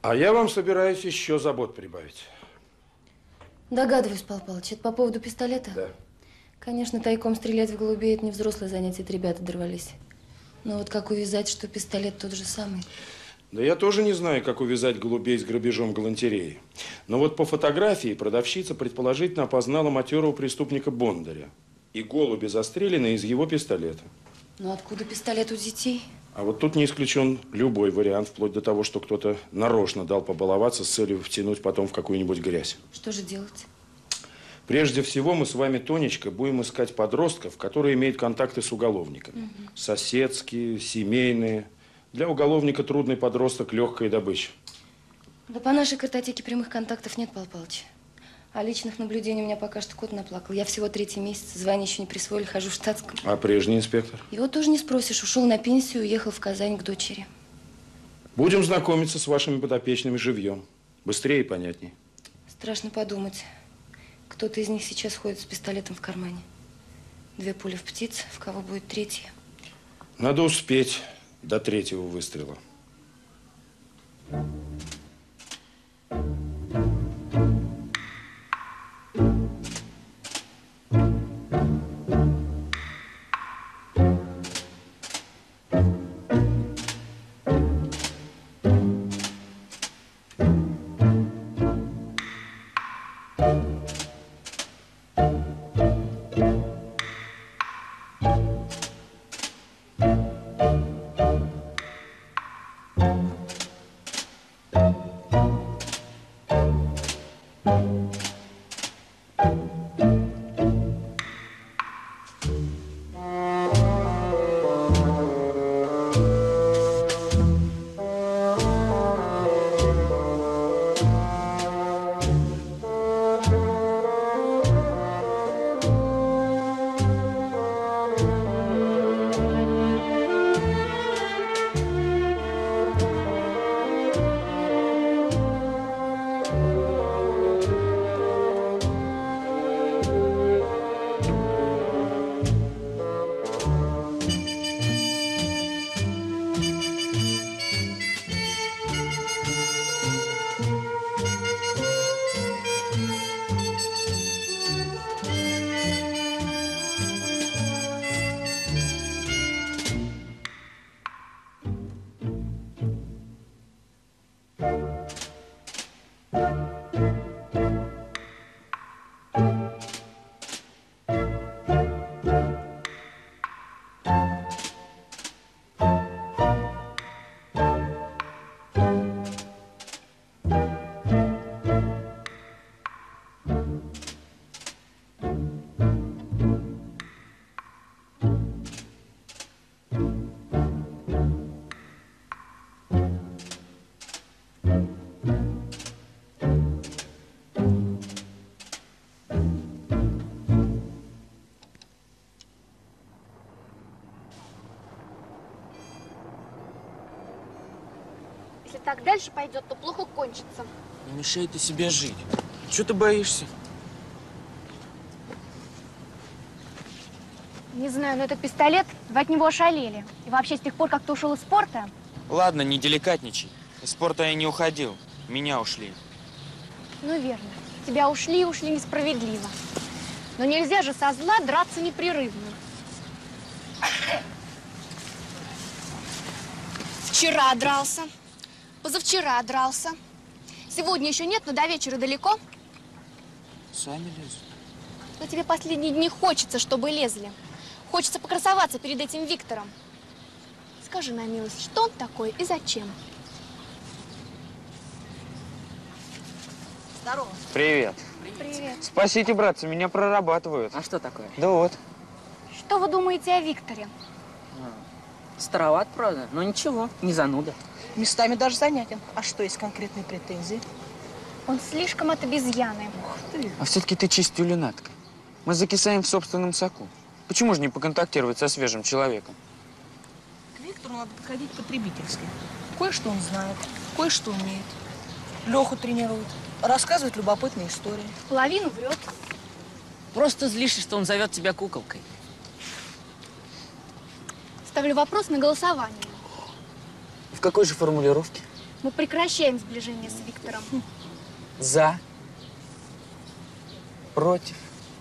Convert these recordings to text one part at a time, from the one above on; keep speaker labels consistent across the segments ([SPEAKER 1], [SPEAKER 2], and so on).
[SPEAKER 1] А я вам собираюсь еще забот прибавить.
[SPEAKER 2] Догадываюсь, Пал Палыч, это по поводу пистолета?
[SPEAKER 1] Да.
[SPEAKER 2] Конечно, тайком стрелять в голубей – это не взрослое занятие, это ребята дорвались. Но вот как увязать, что пистолет тот же самый?
[SPEAKER 1] Да я тоже не знаю, как увязать голубей с грабежом галантереи. Но вот по фотографии продавщица предположительно опознала матерого преступника Бондаря. И голуби застрелены из его пистолета.
[SPEAKER 2] Ну откуда пистолет у детей?
[SPEAKER 1] А вот тут не исключен любой вариант, вплоть до того, что кто-то нарочно дал побаловаться с целью втянуть потом в какую-нибудь грязь.
[SPEAKER 2] Что же делать?
[SPEAKER 1] Прежде всего, мы с вами, Тонечка, будем искать подростков, которые имеют контакты с уголовниками. Соседские, семейные. Для уголовника трудный подросток – легкая добыча.
[SPEAKER 2] Да по нашей картотеке прямых контактов нет, Пал Палыч. А личных наблюдений у меня пока что кот наплакал. Я всего 3-й месяц, звание еще не присвоили, хожу в штатском.
[SPEAKER 1] А прежний инспектор?
[SPEAKER 2] Его тоже не спросишь. Ушел на пенсию, уехал в Казань к дочери.
[SPEAKER 1] Будем знакомиться с вашими подопечными живьем. Быстрее и понятнее.
[SPEAKER 2] Страшно подумать. Кто-то из них сейчас ходит с пистолетом в кармане. 2 пули в птиц, в кого будет 3-я?
[SPEAKER 1] Надо успеть до 3-го выстрела.
[SPEAKER 3] Если так дальше пойдет, то плохо кончится.
[SPEAKER 4] Не мешай ты себе жить. Чего ты боишься?
[SPEAKER 3] Не знаю, но этот пистолет, вы от него ошалели. И вообще, с тех пор, как ты ушел из спорта…
[SPEAKER 4] Ладно, не деликатничай. Из спорта я не уходил. Меня ушли.
[SPEAKER 3] Ну, верно. Тебя ушли несправедливо. Но нельзя же со зла драться непрерывно. Вчера дрался. Позавчера дрался. Сегодня еще нет, но до вечера далеко.
[SPEAKER 4] Сами лезут.
[SPEAKER 3] Но тебе последние дни хочется, чтобы лезли. Хочется покрасоваться перед этим Виктором. Скажи на милость, что он такой и зачем?
[SPEAKER 5] Здорово.
[SPEAKER 4] Привет.
[SPEAKER 3] Привет.
[SPEAKER 4] Спасите, братцы, меня прорабатывают.
[SPEAKER 5] А что такое?
[SPEAKER 4] Да вот.
[SPEAKER 3] Что вы думаете о Викторе?
[SPEAKER 5] Староват, правда, но ничего, не зануда.
[SPEAKER 6] Местами даже занятен. А что, есть конкретные претензии?
[SPEAKER 3] Он слишком от обезьяны.
[SPEAKER 6] Ух ты.
[SPEAKER 4] А все-таки ты чистая люнатка. Мы закисаем в собственном соку. Почему же не поконтактировать со свежим человеком?
[SPEAKER 6] К Виктору надо подходить потребительски. Кое-что он знает, кое-что умеет. Леху тренирует, рассказывает любопытные истории.
[SPEAKER 3] Половину врет.
[SPEAKER 5] Просто злишься, что он зовет тебя куколкой.
[SPEAKER 3] Ставлю вопрос на голосование.
[SPEAKER 4] В какой же формулировке?
[SPEAKER 3] Мы прекращаем сближение с Виктором.
[SPEAKER 4] За. Против.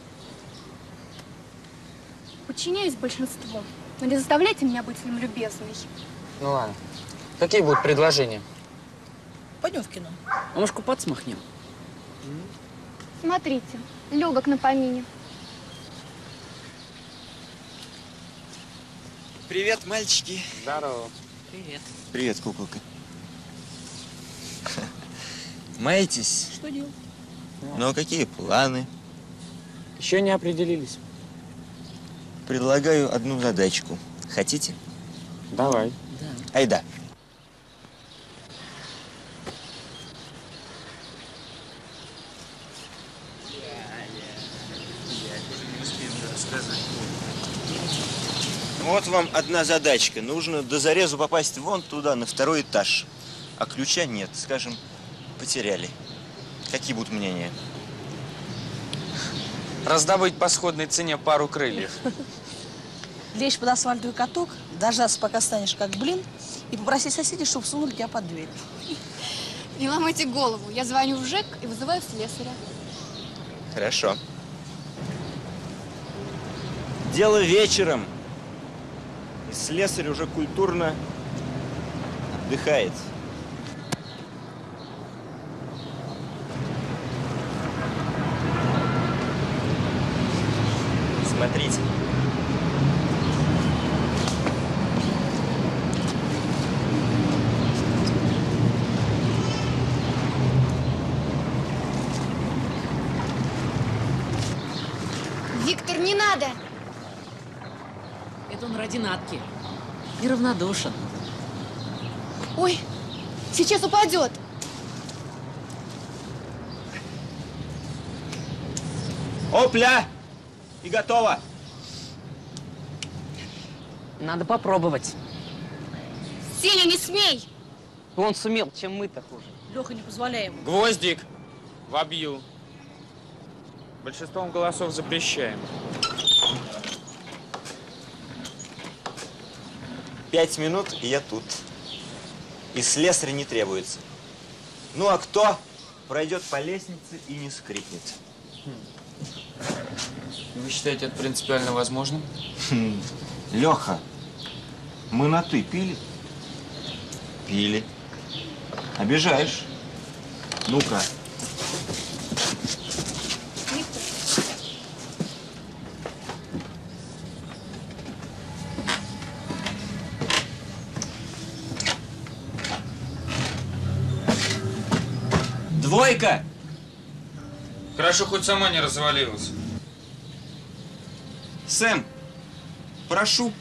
[SPEAKER 3] Подчиняюсь большинству, но не заставляйте меня быть с ним любезной.
[SPEAKER 4] Ну ладно. Какие будут предложения?
[SPEAKER 6] Пойдем в кино.
[SPEAKER 5] А может, купаться махнем?
[SPEAKER 3] Смотрите, легок на помине.
[SPEAKER 7] Привет, мальчики.
[SPEAKER 4] Здорово.
[SPEAKER 5] Привет.
[SPEAKER 7] Привет, куколка. Маетесь?
[SPEAKER 6] Что делать?
[SPEAKER 7] Ну, а какие планы?
[SPEAKER 4] Еще не определились.
[SPEAKER 7] Предлагаю одну задачку. Хотите?
[SPEAKER 4] Давай.
[SPEAKER 5] Да.
[SPEAKER 7] Айда. Вот вам одна задачка. Нужно до зарезу попасть вон туда, на второй этаж. А ключа нет. Скажем, потеряли. Какие будут мнения?
[SPEAKER 4] Раздобыть по сходной цене пару крыльев.
[SPEAKER 6] Лечь под асфальтовый каток, дождаться, пока станешь как блин, и попросить соседей, чтобы сунули тебя под дверь.
[SPEAKER 3] Не ломайте голову. Я звоню в ЖЭК и вызываю слесаря.
[SPEAKER 7] Хорошо. Дело вечером. И слесарь уже культурно отдыхает. Смотрите.
[SPEAKER 3] Виктор, не надо!
[SPEAKER 5] Это он ради Натки. Неравнодушен.
[SPEAKER 3] Ой, сейчас упадет.
[SPEAKER 7] Опля! И готово!
[SPEAKER 5] Надо попробовать.
[SPEAKER 3] Сеня, не смей!
[SPEAKER 5] Он сумел, чем мы-то хуже.
[SPEAKER 6] Леха, не позволяй ему.
[SPEAKER 4] Гвоздик. Вобью. Большинством голосов запрещаем.
[SPEAKER 7] 5 минут, и я тут. И слесаря не требуется. Ну а кто пройдет по лестнице и не скрипнет?
[SPEAKER 4] Вы считаете это принципиально возможным?
[SPEAKER 7] Леха, мы на «ты» пили? Пили. Обижаешь? Ну-ка. Двойка!
[SPEAKER 4] Хорошо, хоть сама не развалилась.
[SPEAKER 7] Сэм, прошу.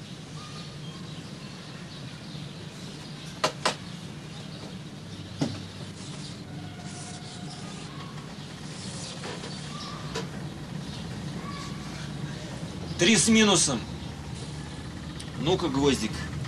[SPEAKER 7] Три с минусом. Ну-ка, гвоздик.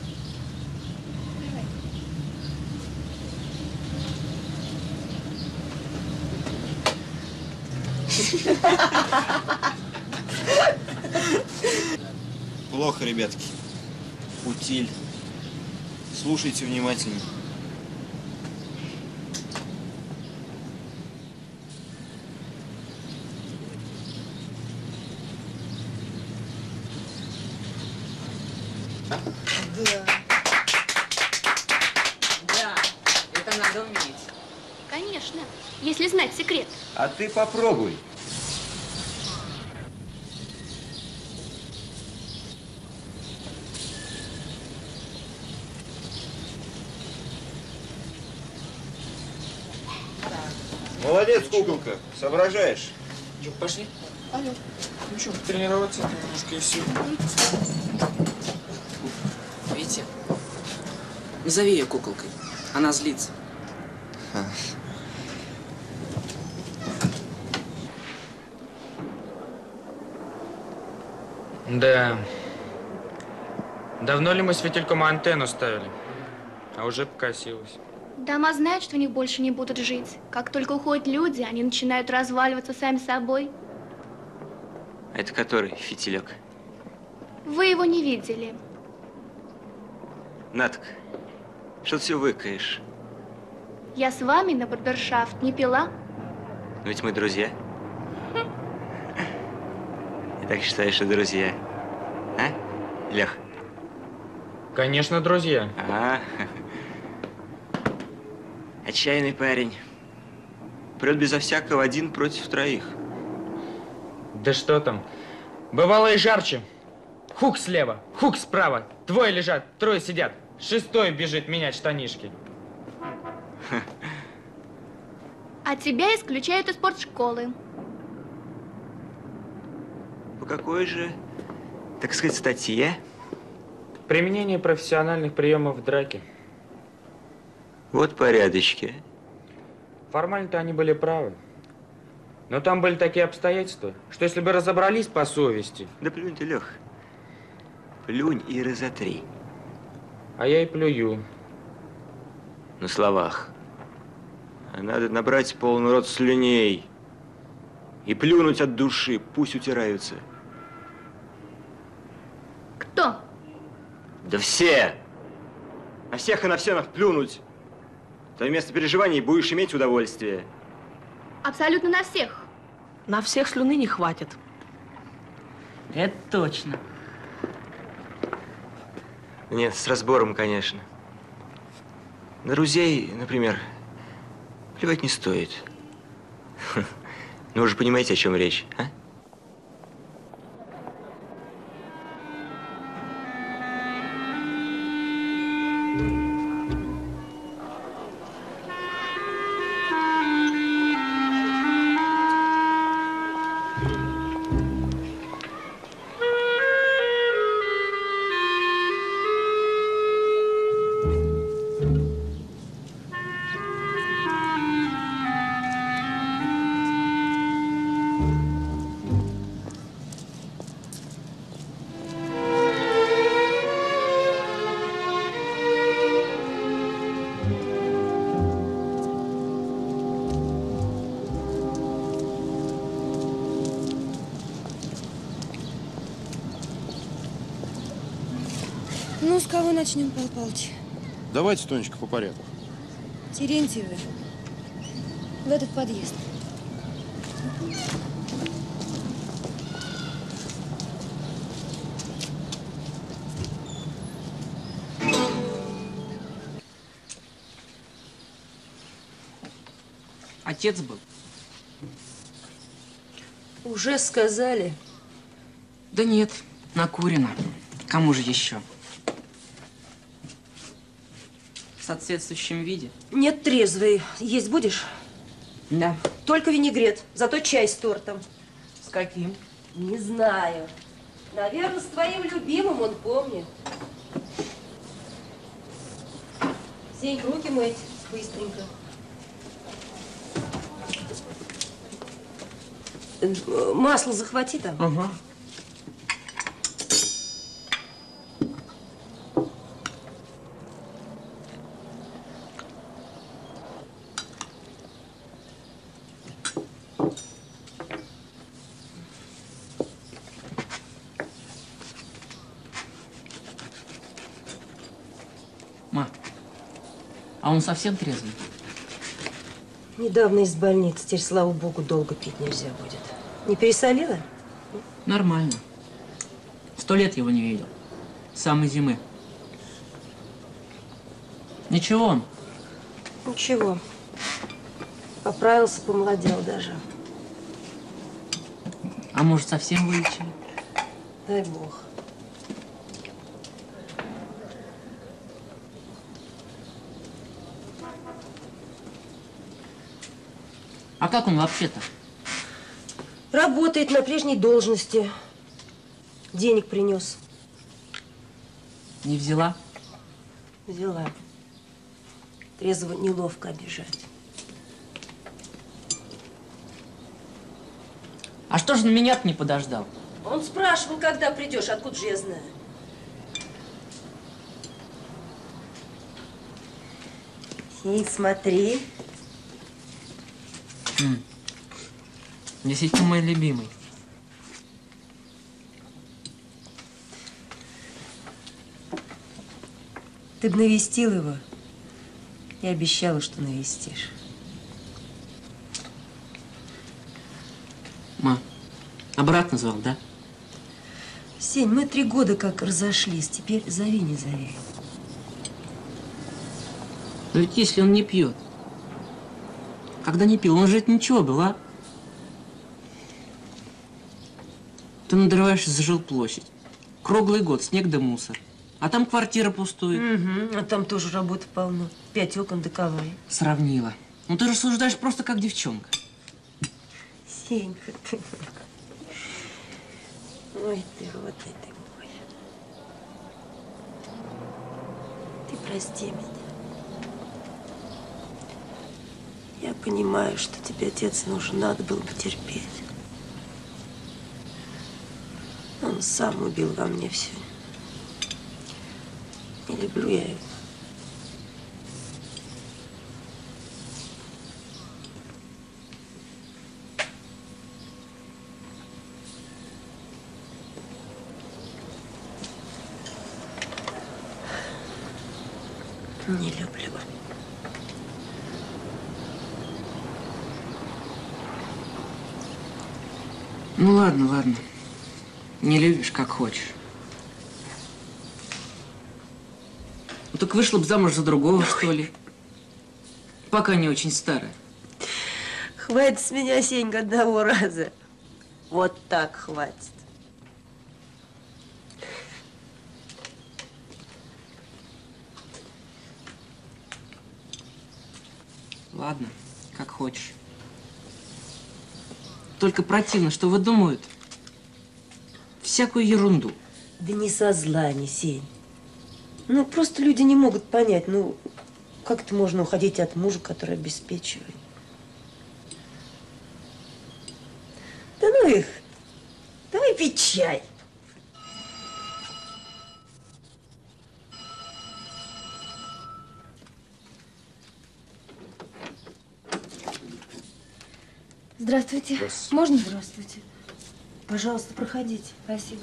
[SPEAKER 7] Плохо, ребятки. Утиль. Слушайте внимательно.
[SPEAKER 5] Да, это надо уметь.
[SPEAKER 3] Конечно, если знать секрет.
[SPEAKER 7] А ты попробуй. Молодец, куколка, соображаешь.
[SPEAKER 4] Что, пошли?
[SPEAKER 6] Алло.
[SPEAKER 4] Ну что, тренироваться немножко и все.
[SPEAKER 5] Витя, назови ее куколкой. Она злится.
[SPEAKER 4] Да. Давно ли мы светильком антенну ставили? А уже покосилась.
[SPEAKER 3] Дома знают, что у них больше не будут жить. Как только уходят люди, они начинают разваливаться сами собой.
[SPEAKER 7] А это который фитилек?
[SPEAKER 3] Вы его не видели.
[SPEAKER 7] Натка, что ты все выкаешь?
[SPEAKER 3] Я с вами на барбершафт не пила.
[SPEAKER 7] Но ведь мы друзья. Я так считаю, что друзья. А, Лех?
[SPEAKER 4] Конечно, друзья.
[SPEAKER 7] А, отчаянный парень. Прет безо всякого 1 против 3.
[SPEAKER 4] Да что там. Бывало и жарче. Хук слева, хук справа. 2 лежат, 3 сидят. 6-й бежит менять штанишки.
[SPEAKER 3] А тебя исключают из спортшколы.
[SPEAKER 7] По какой же, так сказать, статье?
[SPEAKER 4] Применение профессиональных приемов в драке.
[SPEAKER 7] Вот порядочки.
[SPEAKER 4] Формально-то они были правы. Но там были такие обстоятельства, что если бы разобрались по совести...
[SPEAKER 7] Да плюнь ты, Лех. Плюнь и разотри.
[SPEAKER 4] А я и плюю.
[SPEAKER 7] На словах. А надо набрать полный рот слюней. И плюнуть от души, пусть утираются.
[SPEAKER 3] Кто?
[SPEAKER 7] Да все! На всех и на всех плюнуть. То вместо переживаний будешь иметь удовольствие.
[SPEAKER 3] Абсолютно на всех.
[SPEAKER 6] На всех слюны не хватит.
[SPEAKER 5] Это точно.
[SPEAKER 7] Нет, с разбором, конечно. На друзей, например, плевать не стоит. Ну, вы же понимаете, о чем речь, а?
[SPEAKER 2] Ну, с кого начнем, Павел Павлович?
[SPEAKER 1] Давайте, Тонечка, по порядку.
[SPEAKER 2] Терентьевы. В этот подъезд.
[SPEAKER 5] Отец был.
[SPEAKER 6] Уже сказали.
[SPEAKER 5] Да нет, накурено. Кому же еще? В соответствующем виде.
[SPEAKER 8] Нет, трезвый. Есть будешь?
[SPEAKER 5] Да.
[SPEAKER 8] Только винегрет, зато чай с тортом.
[SPEAKER 5] С каким?
[SPEAKER 8] Не знаю. Наверное, с твоим любимым он помнит. Сень, руки мыть быстренько. Масло захвати там.
[SPEAKER 5] Ага. Ма, а он совсем трезвый?
[SPEAKER 8] Недавно из больницы. Теперь, слава богу, долго пить нельзя будет. Не пересолила?
[SPEAKER 5] Нормально. 100 лет его не видел. С самой зимы. Ничего он.
[SPEAKER 8] Ничего. Поправился, помолодел даже.
[SPEAKER 5] А может, совсем вылечили?
[SPEAKER 8] Дай бог.
[SPEAKER 5] А как он вообще-то?
[SPEAKER 8] Работает на прежней должности. Денег принес.
[SPEAKER 5] Не взяла?
[SPEAKER 8] Взяла. Трезвого неловко обижать.
[SPEAKER 5] А что же на меня-то не подождал?
[SPEAKER 8] Он спрашивал, когда придешь, откуда же я знаю. И смотри.
[SPEAKER 5] Действительно мой любимый.
[SPEAKER 8] Ты бы навестил его. Я обещала, что навестишь.
[SPEAKER 5] Ма, а брат назвал, да?
[SPEAKER 8] Сень, мы 3 года как разошлись. Теперь зови, не зови.
[SPEAKER 5] Но ведь если он не пьет. Когда не пил, он же это ничего был, а? Ты надрываешься за жилплощадь. Круглый год, снег да мусор. А там квартира пустует.
[SPEAKER 8] Угу, а там тоже работы полно. 5 окон да ковай.
[SPEAKER 5] Сравнила. Ну ты рассуждаешь просто как девчонка.
[SPEAKER 8] Сенька, ты. Ой, ты, родной ты мой. Ты прости меня. Я понимаю, что тебе, отец, нужен, надо было потерпеть. Он сам убил во мне все. Не люблю я его. Не люблю.
[SPEAKER 5] Ну ладно, ладно. Не любишь, как хочешь. Ну так вышла бы замуж за другого, что ли. Пока не очень старая.
[SPEAKER 8] Хватит с меня, Сенька, одного раза. Вот так хватит.
[SPEAKER 5] Ладно, как хочешь. Только противно, что выдумывают всякую ерунду.
[SPEAKER 8] Да не со зла, не Сень. Ну, просто люди не могут понять, ну, как это можно уходить от мужа, который обеспечивает. Да ну их, давай пить чай.
[SPEAKER 2] Здравствуйте.
[SPEAKER 1] Здравствуйте.
[SPEAKER 2] Можно? Здравствуйте.
[SPEAKER 8] Пожалуйста, проходите.
[SPEAKER 2] Спасибо.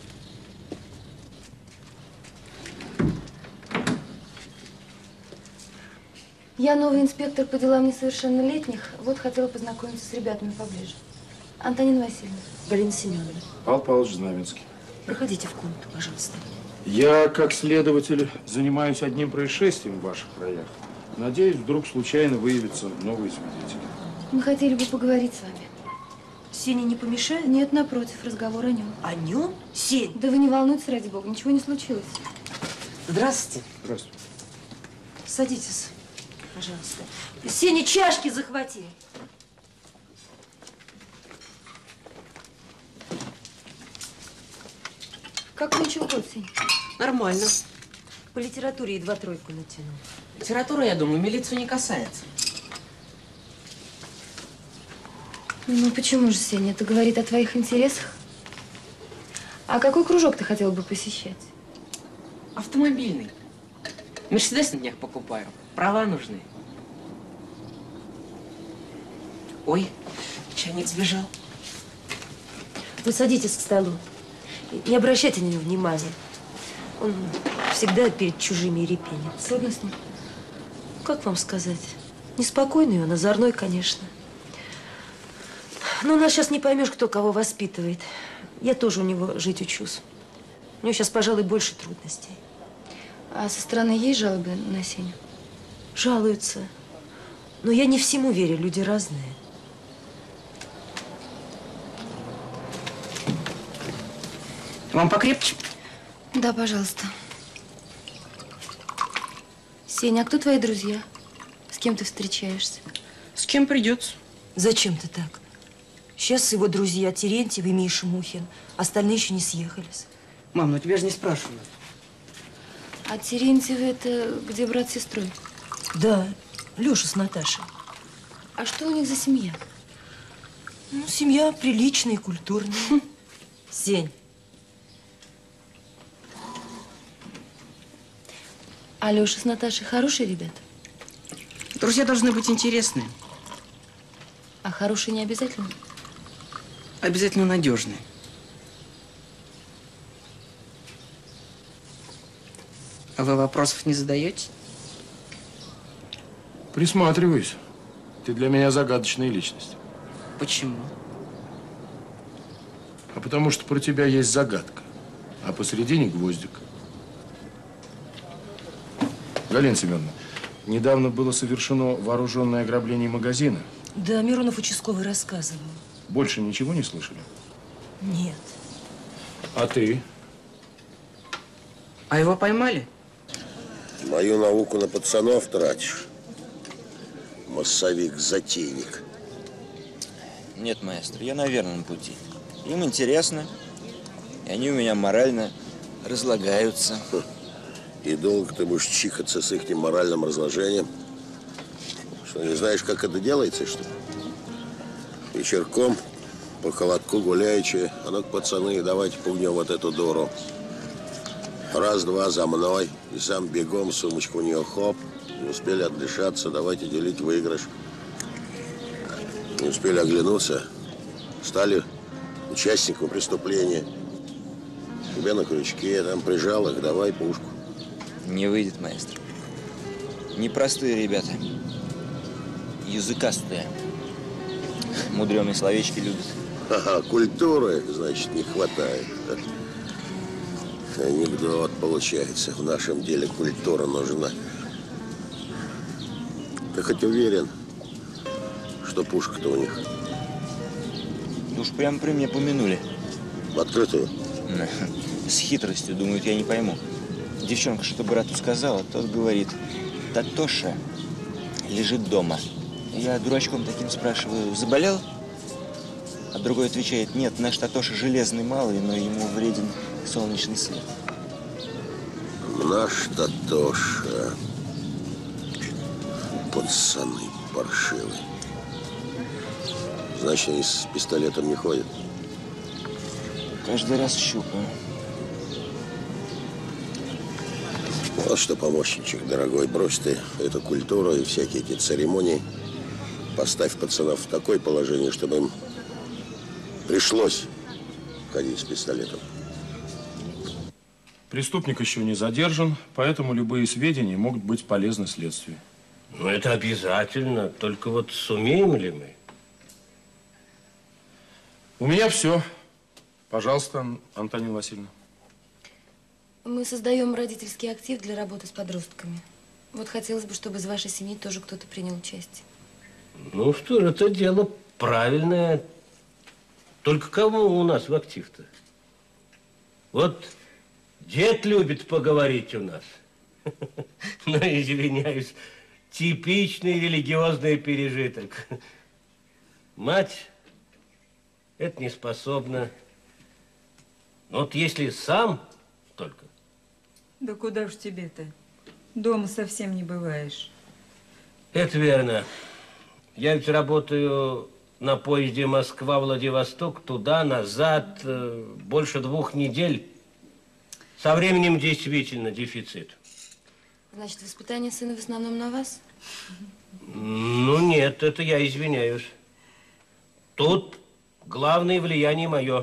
[SPEAKER 2] Я новый инспектор по делам несовершеннолетних. Вот хотела познакомиться с ребятами поближе. Антонина Васильевна.
[SPEAKER 8] Галина Семеновна,
[SPEAKER 1] Павел Павлович Знаменский.
[SPEAKER 8] проходите в комнату, пожалуйста.
[SPEAKER 1] Я, как следователь, занимаюсь одним происшествием в ваших краях. Надеюсь, вдруг случайно выявятся новые свидетели.
[SPEAKER 2] Мы хотели бы поговорить с вами.
[SPEAKER 8] Сеня не помешает?
[SPEAKER 2] Нет, напротив, разговор о нем.
[SPEAKER 8] О нем? Сень.
[SPEAKER 2] Да вы не волнуйтесь, ради бога, ничего не случилось.
[SPEAKER 8] Здравствуйте.
[SPEAKER 1] Здравствуйте.
[SPEAKER 8] Садитесь, пожалуйста. Сеня, чашки захвати.
[SPEAKER 2] Как кончил год, Сень?
[SPEAKER 8] Нормально. По литературе едва 3 натянул.
[SPEAKER 5] Литература, я думаю, милицию не касается.
[SPEAKER 2] Ну почему же, Сеня, это говорит о твоих интересах? А какой кружок ты хотел бы посещать?
[SPEAKER 5] Автомобильный. Мерседес на днях покупаю. Права нужны. Ой, чайник сбежал.
[SPEAKER 8] Вы садитесь к столу. Не обращайте на него внимания. Он всегда перед чужими репенит.
[SPEAKER 2] Трудно с ним.
[SPEAKER 8] Как вам сказать? Неспокойный он, озорной, конечно. Но у нас сейчас не поймешь, кто кого воспитывает. Я тоже у него жить учусь. У него сейчас, пожалуй, больше трудностей.
[SPEAKER 2] А со стороны есть жалобы на Сеню?
[SPEAKER 8] Жалуются. Но я не всему верю, люди разные.
[SPEAKER 5] Вам покрепче?
[SPEAKER 2] Да, пожалуйста. Сеня, а кто твои друзья? С кем ты встречаешься?
[SPEAKER 5] С кем придется.
[SPEAKER 8] Зачем ты так? Сейчас его друзья Терентьев и Миша Мухин. Остальные еще не съехались.
[SPEAKER 5] Мам, ну тебя же не спрашивают.
[SPEAKER 2] А Терентьевы это где брат с сестрой?
[SPEAKER 8] Да, Леша с Наташей.
[SPEAKER 2] А что у них за семья?
[SPEAKER 8] Ну, семья приличная и культурная. Сень.
[SPEAKER 2] А Леша с Наташей хорошие ребята?
[SPEAKER 5] Друзья должны быть интересные.
[SPEAKER 2] А хорошие не обязательно?
[SPEAKER 5] Обязательно надежные. А вы вопросов не задаете?
[SPEAKER 1] Присматриваюсь. Ты для меня загадочная личность.
[SPEAKER 5] Почему?
[SPEAKER 1] А потому что про тебя есть загадка, а посередине гвоздик. Галина Семеновна, недавно было совершено вооруженное ограбление магазина.
[SPEAKER 8] Да, Миронов участковый рассказывал.
[SPEAKER 1] Больше ничего не слышали?
[SPEAKER 8] Нет.
[SPEAKER 1] А ты?
[SPEAKER 5] А его поймали?
[SPEAKER 9] Мою науку на пацанов тратишь. Массовик-затейник.
[SPEAKER 7] Нет, маэстро, я на верном пути. Им интересно, и они у меня морально разлагаются.
[SPEAKER 9] И долго ты будешь чихаться с их моральным разложением? Что, не знаешь, как это делается, что ли? Вечерком по холодку гуляючи, а ну-ка, пацаны, давайте пугнем вот эту дуру. Раз-два за мной, и сам бегом, сумочку у нее хоп. Не успели отдышаться, давайте делить выигрыш. Не успели оглянуться, стали участником преступления. Тебя на крючке, там прижал их, давай пушку.
[SPEAKER 7] Не выйдет, маэстро. Непростые ребята. Языкастые. Мудреные словечки любят.
[SPEAKER 9] Ага, культуры, значит, не хватает. Анекдот получается. В нашем деле культура нужна. Ты хоть уверен, что пушка-то у них?
[SPEAKER 7] Уж прям при мне помянули.
[SPEAKER 9] В открытую?
[SPEAKER 7] С хитростью, думают, я не пойму. Девчонка что брату сказала, тот говорит: Татоша лежит дома. Я дурачком таким спрашиваю: заболел? А другой отвечает: нет, наш Татоша железный малый, но ему вреден солнечный свет.
[SPEAKER 9] Наш Татоша. Пацаны паршивые. Значит, они с пистолетом не ходят?
[SPEAKER 7] Каждый раз щупаю.
[SPEAKER 9] Вот что, помощничек дорогой, брось ты эту культуру и всякие эти церемонии. Поставь пацанов в такое положение, чтобы им пришлось ходить с пистолетом.
[SPEAKER 1] Преступник еще не задержан, поэтому любые сведения могут быть полезны следствию.
[SPEAKER 10] Ну, это обязательно. Только вот сумеем ли мы?
[SPEAKER 1] У меня все. Пожалуйста, Антонина Васильевна.
[SPEAKER 2] Мы создаем родительский актив для работы с подростками. Вот хотелось бы, чтобы из вашей семьи тоже кто-то принял участие.
[SPEAKER 10] Ну что же, это дело правильное. Только кого у нас в актив-то? Вот дед любит поговорить у нас. Ну, извиняюсь, типичный религиозный пережиток. Мать это не способна. Вот если сам только.
[SPEAKER 11] Да куда уж тебе-то? Дома совсем не бываешь.
[SPEAKER 10] Это верно. Я ведь работаю на поезде Москва-Владивосток, туда-назад, больше 2 недель. Со временем действительно дефицит.
[SPEAKER 2] Значит, воспитание сына в основном на вас?
[SPEAKER 10] Ну, нет, это я извиняюсь. Тут главное влияние мое.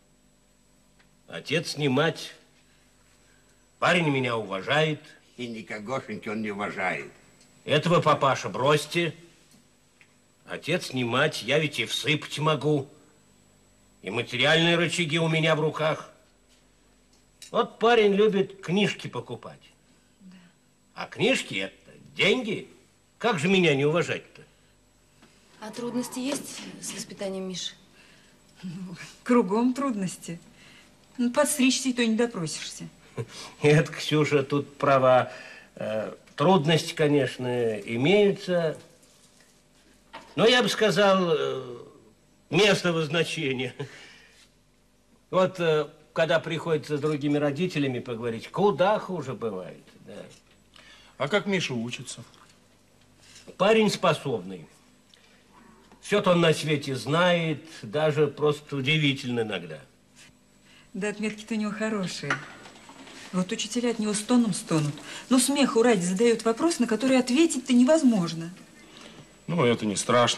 [SPEAKER 10] Отец не мать. Парень меня уважает.
[SPEAKER 12] И никогошеньки он не уважает.
[SPEAKER 10] Этого, папаша, бросьте. Отец не мать, я ведь и всыпать могу. И материальные рычаги у меня в руках. Вот парень любит книжки покупать. Да. А книжки это деньги. Как же меня не уважать-то?
[SPEAKER 2] А трудности есть с воспитанием Миши?
[SPEAKER 11] Кругом трудности. Ну, подстричься, и то не допросишься.
[SPEAKER 10] Нет, Ксюша, тут права. Трудности, конечно, имеются. Но я бы сказал, местного значения. Вот когда приходится с другими родителями поговорить, куда хуже бывает. Да.
[SPEAKER 1] А как Миша учится?
[SPEAKER 10] Парень способный. Все-то он на свете знает, даже просто удивительно иногда.
[SPEAKER 11] Да, отметки-то у него хорошие. Вот учителя от него стоном стонут. Но смеху ради задают вопрос, на который ответить-то невозможно.
[SPEAKER 1] Ну, это не страшно.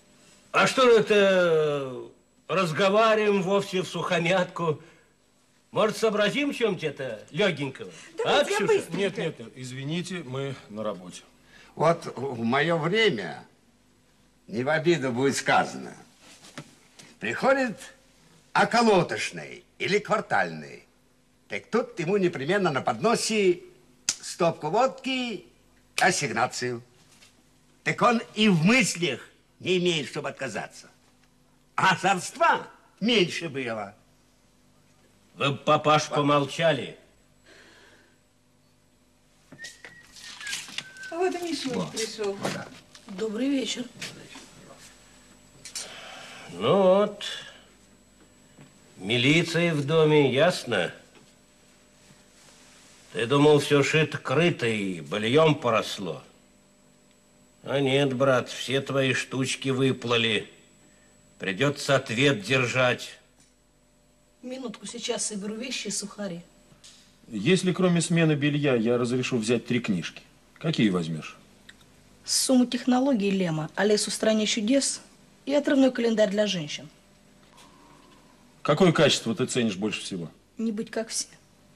[SPEAKER 10] А что же это разговариваем вовсе всухомятку? Может, сообразим в чем-то это легенького?
[SPEAKER 11] Давайте я
[SPEAKER 10] Ксюша?
[SPEAKER 11] быстренько.
[SPEAKER 1] Нет, нет, нет, извините, мы на работе.
[SPEAKER 12] Вот в мое время, не в обиду будет сказано, приходит околоточный или квартальный. Так тут ему непременно на подносе стопку водки, ассигнацию. Так он и в мыслях не имеет, чтобы отказаться. А озорства меньше было.
[SPEAKER 10] Вы бы, папаш, помолчали.
[SPEAKER 11] А вот и Мишуня пришел.
[SPEAKER 6] Добрый вечер.
[SPEAKER 10] Ну вот, милиция в доме, ясно? Ты думал, все шито-крыто и бельем поросло. А нет, брат, все твои штучки выплыли. Придется ответ держать.
[SPEAKER 6] Минутку, сейчас соберу вещи и сухари.
[SPEAKER 1] Если кроме смены белья я разрешу взять 3 книжки, какие возьмешь?
[SPEAKER 6] Сумму технологий Лема, Алису в стране чудес и отрывной календарь для женщин.
[SPEAKER 1] Какое качество ты ценишь больше всего?
[SPEAKER 6] Не быть как все.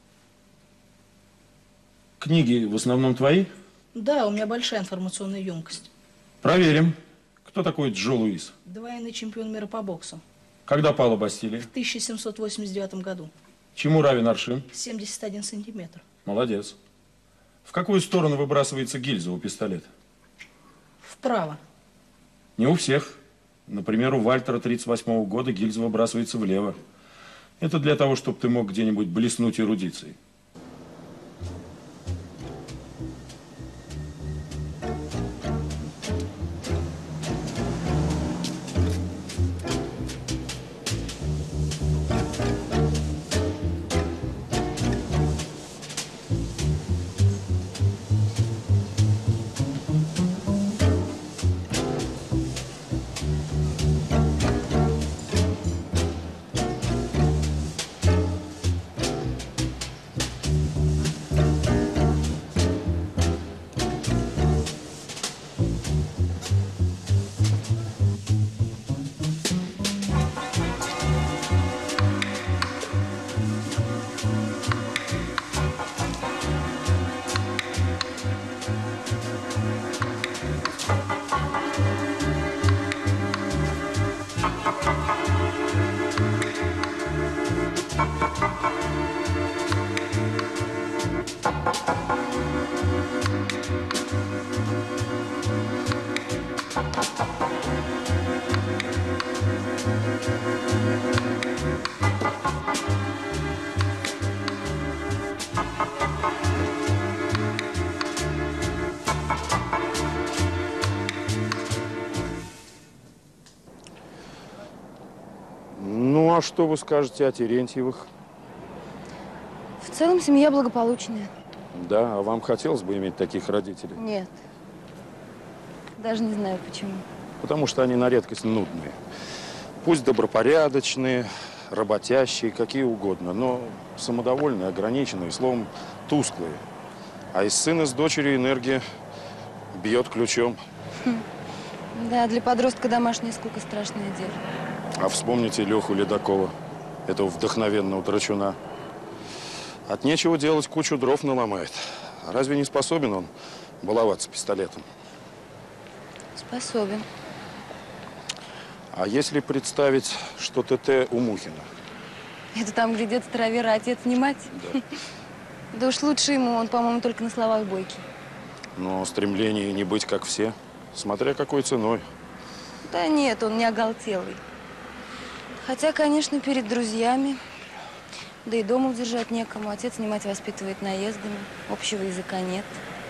[SPEAKER 1] Книги в основном твои?
[SPEAKER 6] Да, у меня большая информационная емкость.
[SPEAKER 1] Проверим. Кто такой Джо Луис?
[SPEAKER 6] Двойный чемпион мира по боксу.
[SPEAKER 1] Когда пала Бастилия?
[SPEAKER 6] В 1789 году.
[SPEAKER 1] Чему равен аршин?
[SPEAKER 6] 71 сантиметр.
[SPEAKER 1] Молодец. В какую сторону выбрасывается гильза у пистолета?
[SPEAKER 6] Вправо.
[SPEAKER 1] Не у всех. Например, у Вальтера 38-го года гильза выбрасывается влево. Это для того, чтобы ты мог где-нибудь блеснуть эрудицией. Ну, а что вы скажете о Терентьевых?
[SPEAKER 2] В целом семья благополучная.
[SPEAKER 1] Да, а вам хотелось бы иметь таких родителей?
[SPEAKER 2] Нет. Даже не знаю почему.
[SPEAKER 1] Потому что они на редкость нудные. Пусть добропорядочные, работящие, какие угодно, но самодовольные, ограниченные, словом, тусклые. А из сына с дочерью энергия бьет ключом.
[SPEAKER 2] Да, для подростка домашняя скука страшное дело.
[SPEAKER 1] А вспомните Леху Ледокова, этого вдохновенного драчуна. От нечего делать кучу дров наломает. Разве не способен он баловаться пистолетом?
[SPEAKER 2] Способен.
[SPEAKER 1] А если представить, что ТТ у Мухина?
[SPEAKER 2] Это там, где дед старовер, а отец не мать?
[SPEAKER 1] Да.
[SPEAKER 2] Да уж лучше ему, он, по-моему, только на словах бойкий.
[SPEAKER 1] Но стремление не быть как все, смотря какой ценой.
[SPEAKER 2] Да нет, он не оголтелый. Хотя, конечно, перед друзьями. Да и дома удержать некому. Отец не мать воспитывает наездами. Общего языка нет.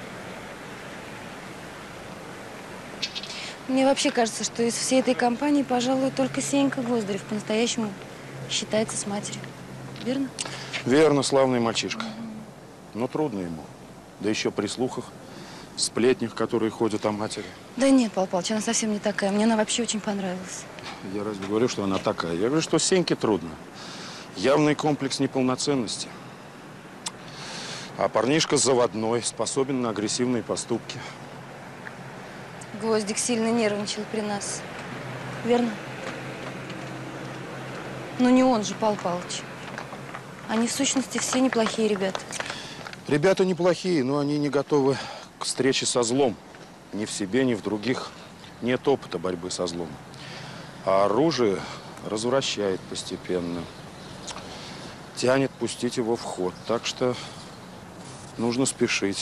[SPEAKER 2] Мне вообще кажется, что из всей этой компании, пожалуй, только Сенька Гвоздарев по-настоящему считается с матерью. Верно?
[SPEAKER 1] Верно, славный мальчишка. Но трудно ему. Да еще при слухах, сплетнях, которые ходят о матери.
[SPEAKER 2] Да нет, Павел Павлович, она совсем не такая. Мне она вообще очень понравилась.
[SPEAKER 1] Я разве говорю, что она такая? Я говорю, что Сеньке трудно. Явный комплекс неполноценности. А парнишка заводной, способен на агрессивные поступки.
[SPEAKER 2] Гвоздик сильно нервничал при нас. Верно? Ну не он же, Павел Павлович. Они в сущности все неплохие ребята.
[SPEAKER 1] Ребята неплохие, но они не готовы к встрече со злом. Ни в себе, ни в других нет опыта борьбы со злом. А оружие развращает постепенно. Тянет пустить его в ход. Так что нужно спешить.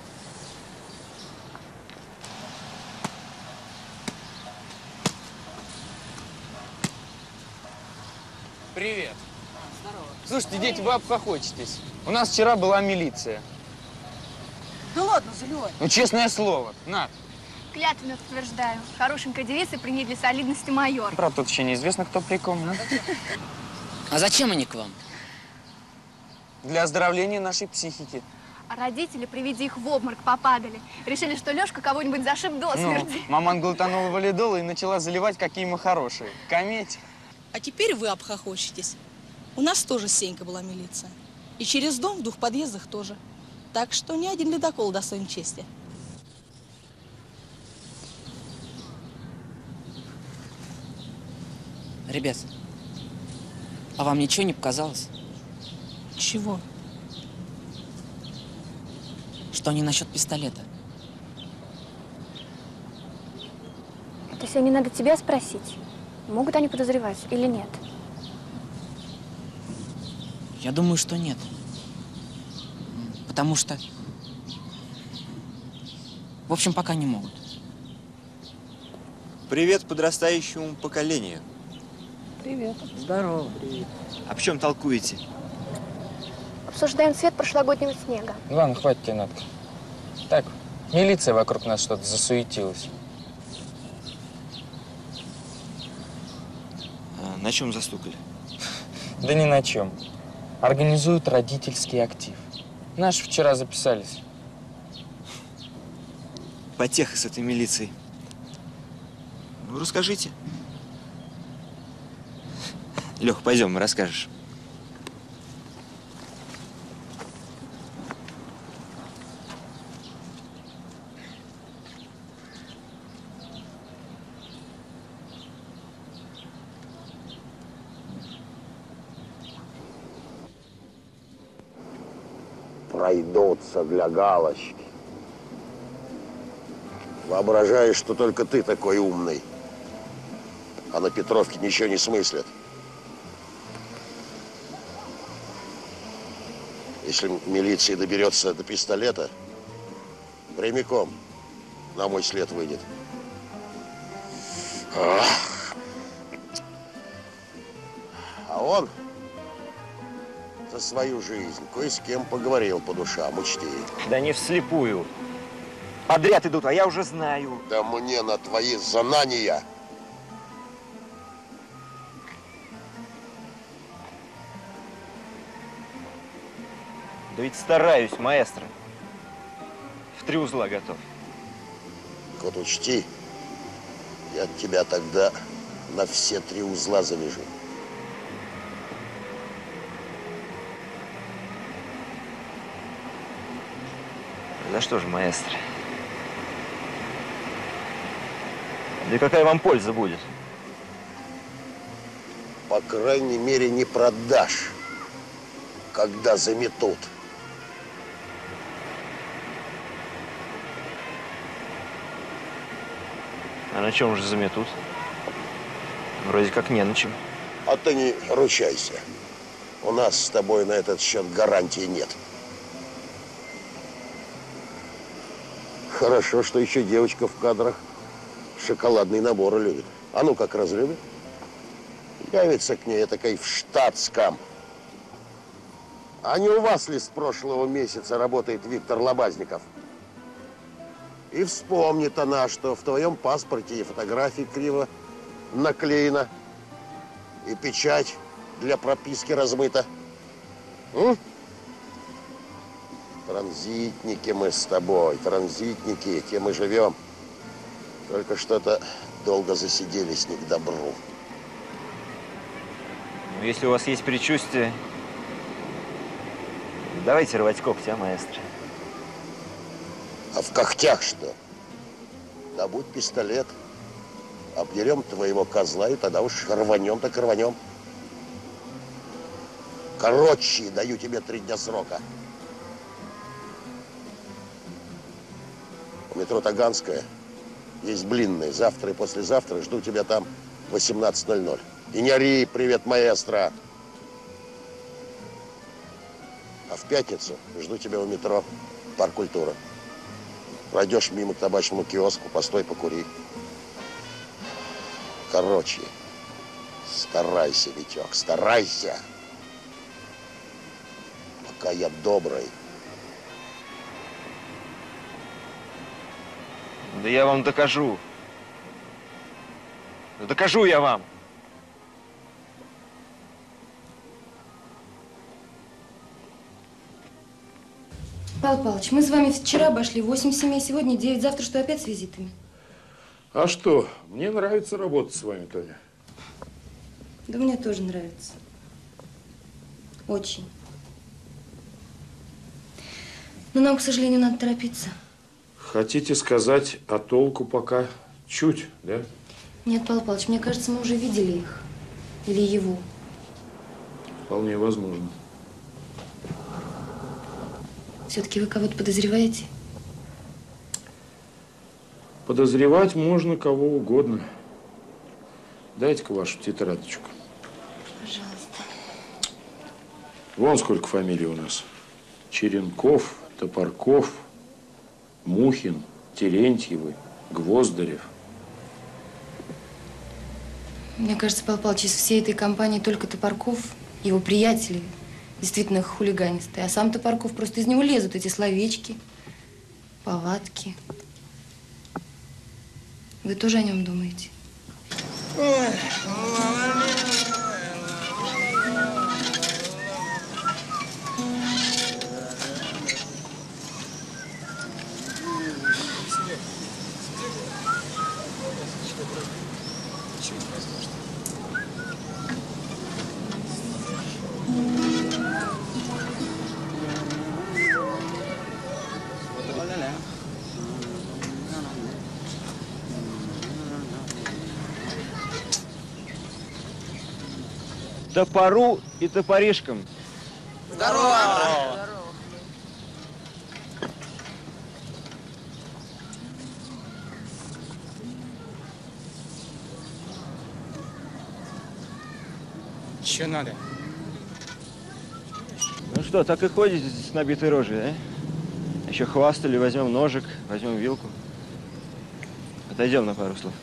[SPEAKER 4] Привет. Слушайте, дети, вы обхохочетесь. У нас вчера была милиция.
[SPEAKER 6] Ну ладно, заливай.
[SPEAKER 4] Ну, честное слово. На.
[SPEAKER 3] Клятвенно подтверждаю. Хорошенькая девица при ней для солидности майор.
[SPEAKER 4] Правда, тут еще неизвестно, кто при ком. Ну?
[SPEAKER 5] А зачем они к вам?
[SPEAKER 4] Для оздоровления нашей психики.
[SPEAKER 3] А родители при виде их в обморок попадали. Решили, что Лешка кого-нибудь зашиб до смерти.
[SPEAKER 4] Маман глотанула валидола и начала заливать, какие мы хорошие. Кометь.
[SPEAKER 6] А теперь вы обхохочетесь. У нас тоже Сенька была милиция. И через дом в 2 подъездах тоже. Так что ни один ледокол достоин чести.
[SPEAKER 5] Ребят, а вам ничего не показалось?
[SPEAKER 6] Чего?
[SPEAKER 5] Что они насчет пистолета?
[SPEAKER 3] То есть не надо тебя спросить, могут они подозревать или нет?
[SPEAKER 5] Я думаю, что нет. Потому что… В общем, пока не могут.
[SPEAKER 7] Привет подрастающему поколению.
[SPEAKER 6] Привет.
[SPEAKER 5] Здорово, привет.
[SPEAKER 7] О чем толкуете?
[SPEAKER 3] Обсуждаем цвет прошлогоднего снега.
[SPEAKER 4] Ладно, хватит тебе, Надка. Так, милиция вокруг нас что-то засуетилась.
[SPEAKER 7] А на чем застукали?
[SPEAKER 4] Да ни на чем. Организуют родительский актив. Наши вчера записались.
[SPEAKER 7] Потеха с этой милицией. Ну, расскажите. Лех, пойдем, расскажешь.
[SPEAKER 9] Пройдутся для галочки. Воображаешь, что только ты такой умный. А на Петровке ничего не смыслят. Если милиция доберется до пистолета, прямиком на мой след выйдет. А он за свою жизнь кое с кем поговорил по душам, учти.
[SPEAKER 7] Да не вслепую. Подряд идут, а я уже знаю.
[SPEAKER 9] Да мне на твои знания.
[SPEAKER 7] Да ведь стараюсь, маэстро. В 3 узла готов.
[SPEAKER 9] Вот учти, я тебя тогда на все 3 узла завяжу.
[SPEAKER 7] За что же, маэстро? Да какая вам польза будет?
[SPEAKER 9] По крайней мере, не продашь, когда заметут.
[SPEAKER 7] А на чем же заметут? Вроде как не на чем.
[SPEAKER 9] А ты не ручайся. У нас с тобой на этот счет гарантии нет. Хорошо, что еще девочка в кадрах шоколадные наборы любит. А ну как разлюбит? Явится к ней такой в штатском. А не у вас ли с прошлого месяца работает Виктор Лобазников? И вспомнит она, что в твоем паспорте и фотографии криво наклеена, и печать для прописки размыта. Транзитники мы с тобой, транзитники, тем и живем. Только что-то долго засиделись не к добру.
[SPEAKER 7] Ну, если у вас есть предчувствие, давайте рвать когти, а, маэстро?
[SPEAKER 9] А в когтях что? Добудь пистолет, обдерем твоего козла, и тогда уж рванем так рванем. Короче, даю тебе 3 дня срока. У метро Таганская есть блинные. Завтра и послезавтра жду тебя там в 18:00. И не ори, привет, маэстро. А в пятницу жду тебя у метро Парк культуры. Пройдешь мимо к табачному киоску, постой, покури. Короче, старайся, Витек, старайся. Пока я добрый.
[SPEAKER 7] Да я вам докажу. Да докажу я вам.
[SPEAKER 2] Павел Павлович, мы с вами вчера обошли 8 семей, сегодня 9, завтра что, опять с визитами?
[SPEAKER 1] А что? Мне нравится работать с вами, Тоня.
[SPEAKER 2] Да мне тоже нравится. Очень. Но нам, к сожалению, надо торопиться.
[SPEAKER 1] Хотите сказать, а толку пока чуть, да?
[SPEAKER 2] Нет, Павел Павлович, мне кажется, мы уже видели их. Или его.
[SPEAKER 1] Вполне возможно.
[SPEAKER 2] Все-таки вы кого-то подозреваете?
[SPEAKER 1] Подозревать можно кого угодно. Дайте-ка вашу тетрадочку.
[SPEAKER 2] Пожалуйста.
[SPEAKER 1] Вон сколько фамилий у нас. Черенков, Топорков, Мухин, Терентьевы, Гвоздарев.
[SPEAKER 2] Мне кажется, Павел Павлович, из всей этой компании только Топорков, его приятели, действительно хулиганистые. А сам Топорков, просто из него лезут эти словечки, повадки. Вы тоже о нем думаете?
[SPEAKER 7] Топору и топоришкам.
[SPEAKER 6] Здорово!
[SPEAKER 4] Че надо?
[SPEAKER 7] Ну что, так и ходите с набитой рожей, а? Еще хвастали, возьмем ножик, возьмем вилку. Отойдем на пару слов.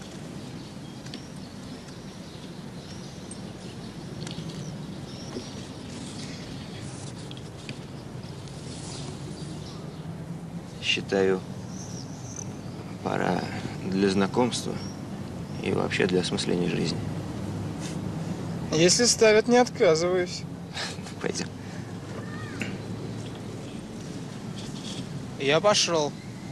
[SPEAKER 7] Считаю, пора для знакомства и вообще для осмысления жизни.
[SPEAKER 4] Если ставят, не отказываюсь.
[SPEAKER 7] Пойдем.
[SPEAKER 4] Я пошел.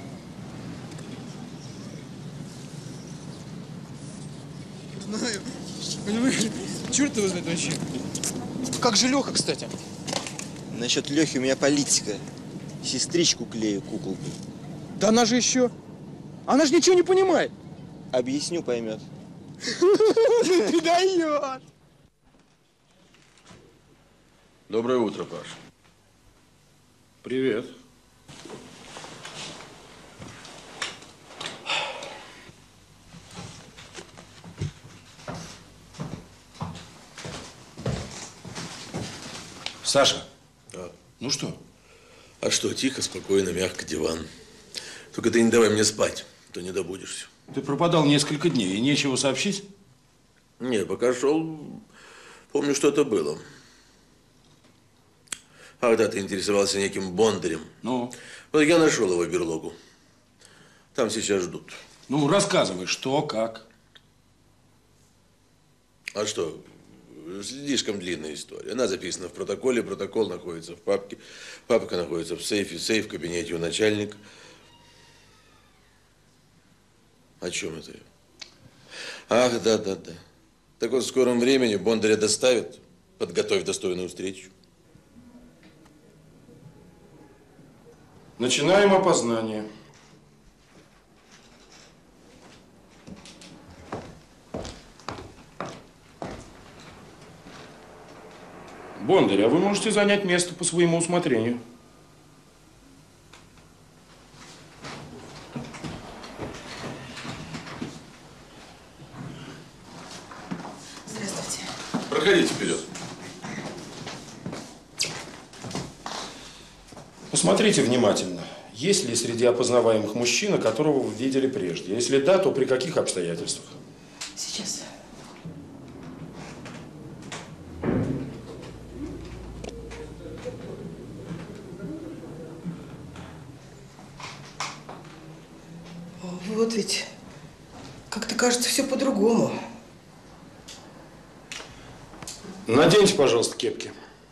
[SPEAKER 13] Знаю. Понимаешь, черт его знает вообще. Как же Леха, кстати?
[SPEAKER 7] Насчет Лехи у меня политика. Сестричку клею куколкой.
[SPEAKER 13] Да она же еще... Она же ничего не понимает.
[SPEAKER 7] Объясню, поймет.
[SPEAKER 13] Ты даешь.
[SPEAKER 1] Доброе утро, Паш. Привет.
[SPEAKER 14] Саша,
[SPEAKER 15] Ну что? А что, тихо, спокойно, мягко, диван. Только ты не давай мне спать, а то не добудешься.
[SPEAKER 14] ты пропадал несколько дней и нечего сообщить?
[SPEAKER 15] Не, пока шел, помню, что это было. А когда ты интересовался неким Бондарем.
[SPEAKER 14] Ну?
[SPEAKER 15] Вот я нашел его берлогу. Там сейчас ждут.
[SPEAKER 14] Ну, рассказывай, что, как.
[SPEAKER 15] А что? Слишком длинная история. Она записана в протоколе, протокол находится в папке, папка находится в сейфе, сейф в кабинете у начальника. О чем это я? Ах, да. Так вот, в скором времени Бондаря доставят. Подготовь достойную встречу.
[SPEAKER 1] Начинаем опознание. Бондарь, а вы можете занять место по своему усмотрению.
[SPEAKER 6] Здравствуйте.
[SPEAKER 15] Проходите вперед.
[SPEAKER 1] Посмотрите внимательно, есть ли среди опознаваемых мужчина, которого вы видели прежде. Если да, то при каких обстоятельствах?
[SPEAKER 6] Сейчас. Вот ведь как-то кажется все по-другому.
[SPEAKER 1] Наденьте, пожалуйста, кепки.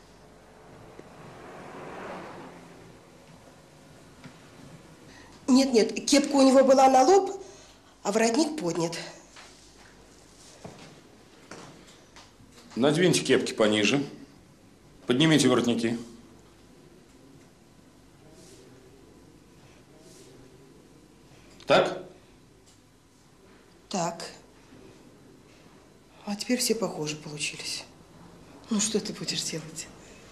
[SPEAKER 6] Нет, кепка у него была на лоб, а воротник поднят.
[SPEAKER 1] Надвиньте кепки пониже. Поднимите воротники. Так?
[SPEAKER 6] Так. А теперь все похожи получились. Ну, что ты будешь делать?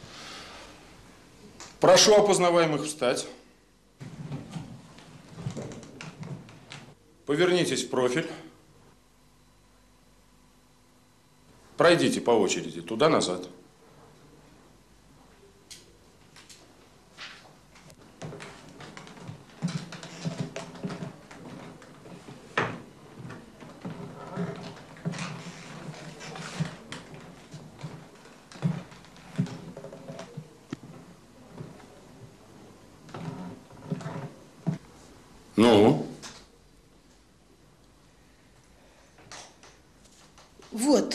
[SPEAKER 1] Прошу опознаваемых встать. Повернитесь в профиль. Пройдите по очереди туда-назад. Ну?
[SPEAKER 6] Вот.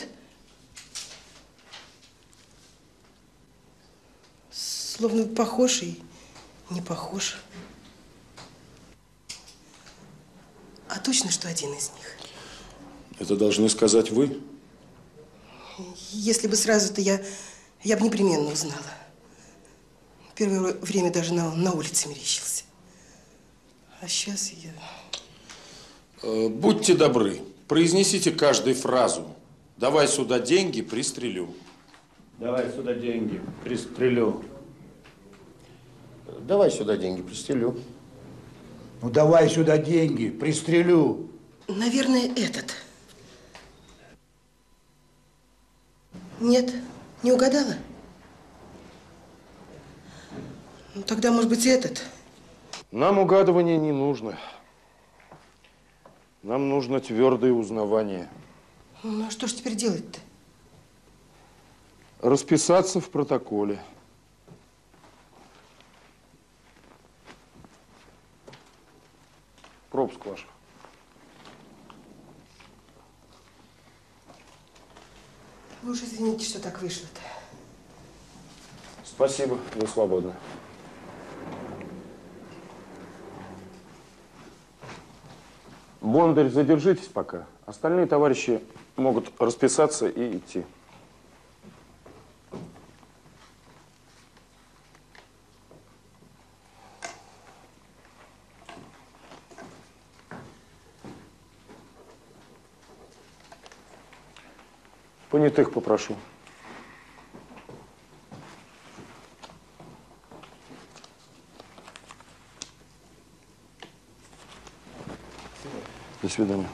[SPEAKER 6] Словно похож и не похож. А точно, что один из них?
[SPEAKER 1] Это должны сказать вы.
[SPEAKER 6] Если бы сразу-то я бы непременно узнала. Первое время даже на улице мерещился. А сейчас я...
[SPEAKER 1] Будьте добры, произнесите каждую фразу. Давай сюда деньги, пристрелю.
[SPEAKER 9] Давай сюда деньги, пристрелю. Давай сюда деньги, пристрелю.
[SPEAKER 16] Ну давай сюда деньги, пристрелю.
[SPEAKER 6] Наверное, этот. Нет, не угадала? Ну, тогда, может быть, этот.
[SPEAKER 1] Нам угадывание не нужно. Нам нужно твердое узнавание.
[SPEAKER 6] Ну, а что ж теперь делать-то?
[SPEAKER 1] Расписаться в протоколе. Пропуск ваш.
[SPEAKER 6] Вы уж извините, что так вышло-то.
[SPEAKER 1] Спасибо, вы свободны. Бондарь, задержитесь пока. Остальные товарищи могут расписаться и идти. Понятых попрошу. До свидания.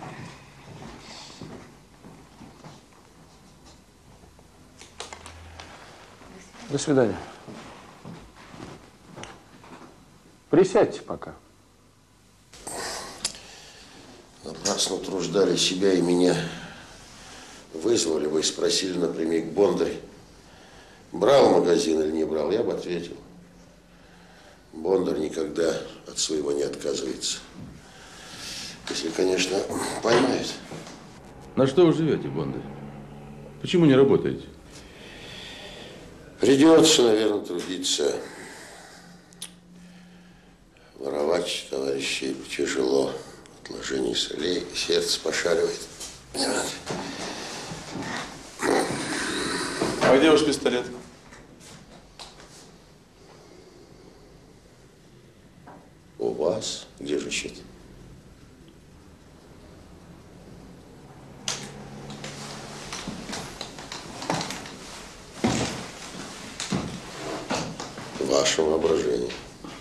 [SPEAKER 1] До свидания. Присядьте пока.
[SPEAKER 9] Напрасно утруждали себя и меня. Вызвали бы и спросили напрямик: Бондарь брал магазин или не брал, я бы ответил. Бондарь никогда от своего не отказывается. Если, конечно, поймает.
[SPEAKER 15] На что вы живете, Бондарь? Почему не работаете?
[SPEAKER 9] Придется, наверное, трудиться. Воровать, товарищи, тяжело. Отложение солей, сердце пошаливает.
[SPEAKER 15] А где ваш пистолет?
[SPEAKER 9] У вас? Где же щит? ваше воображение.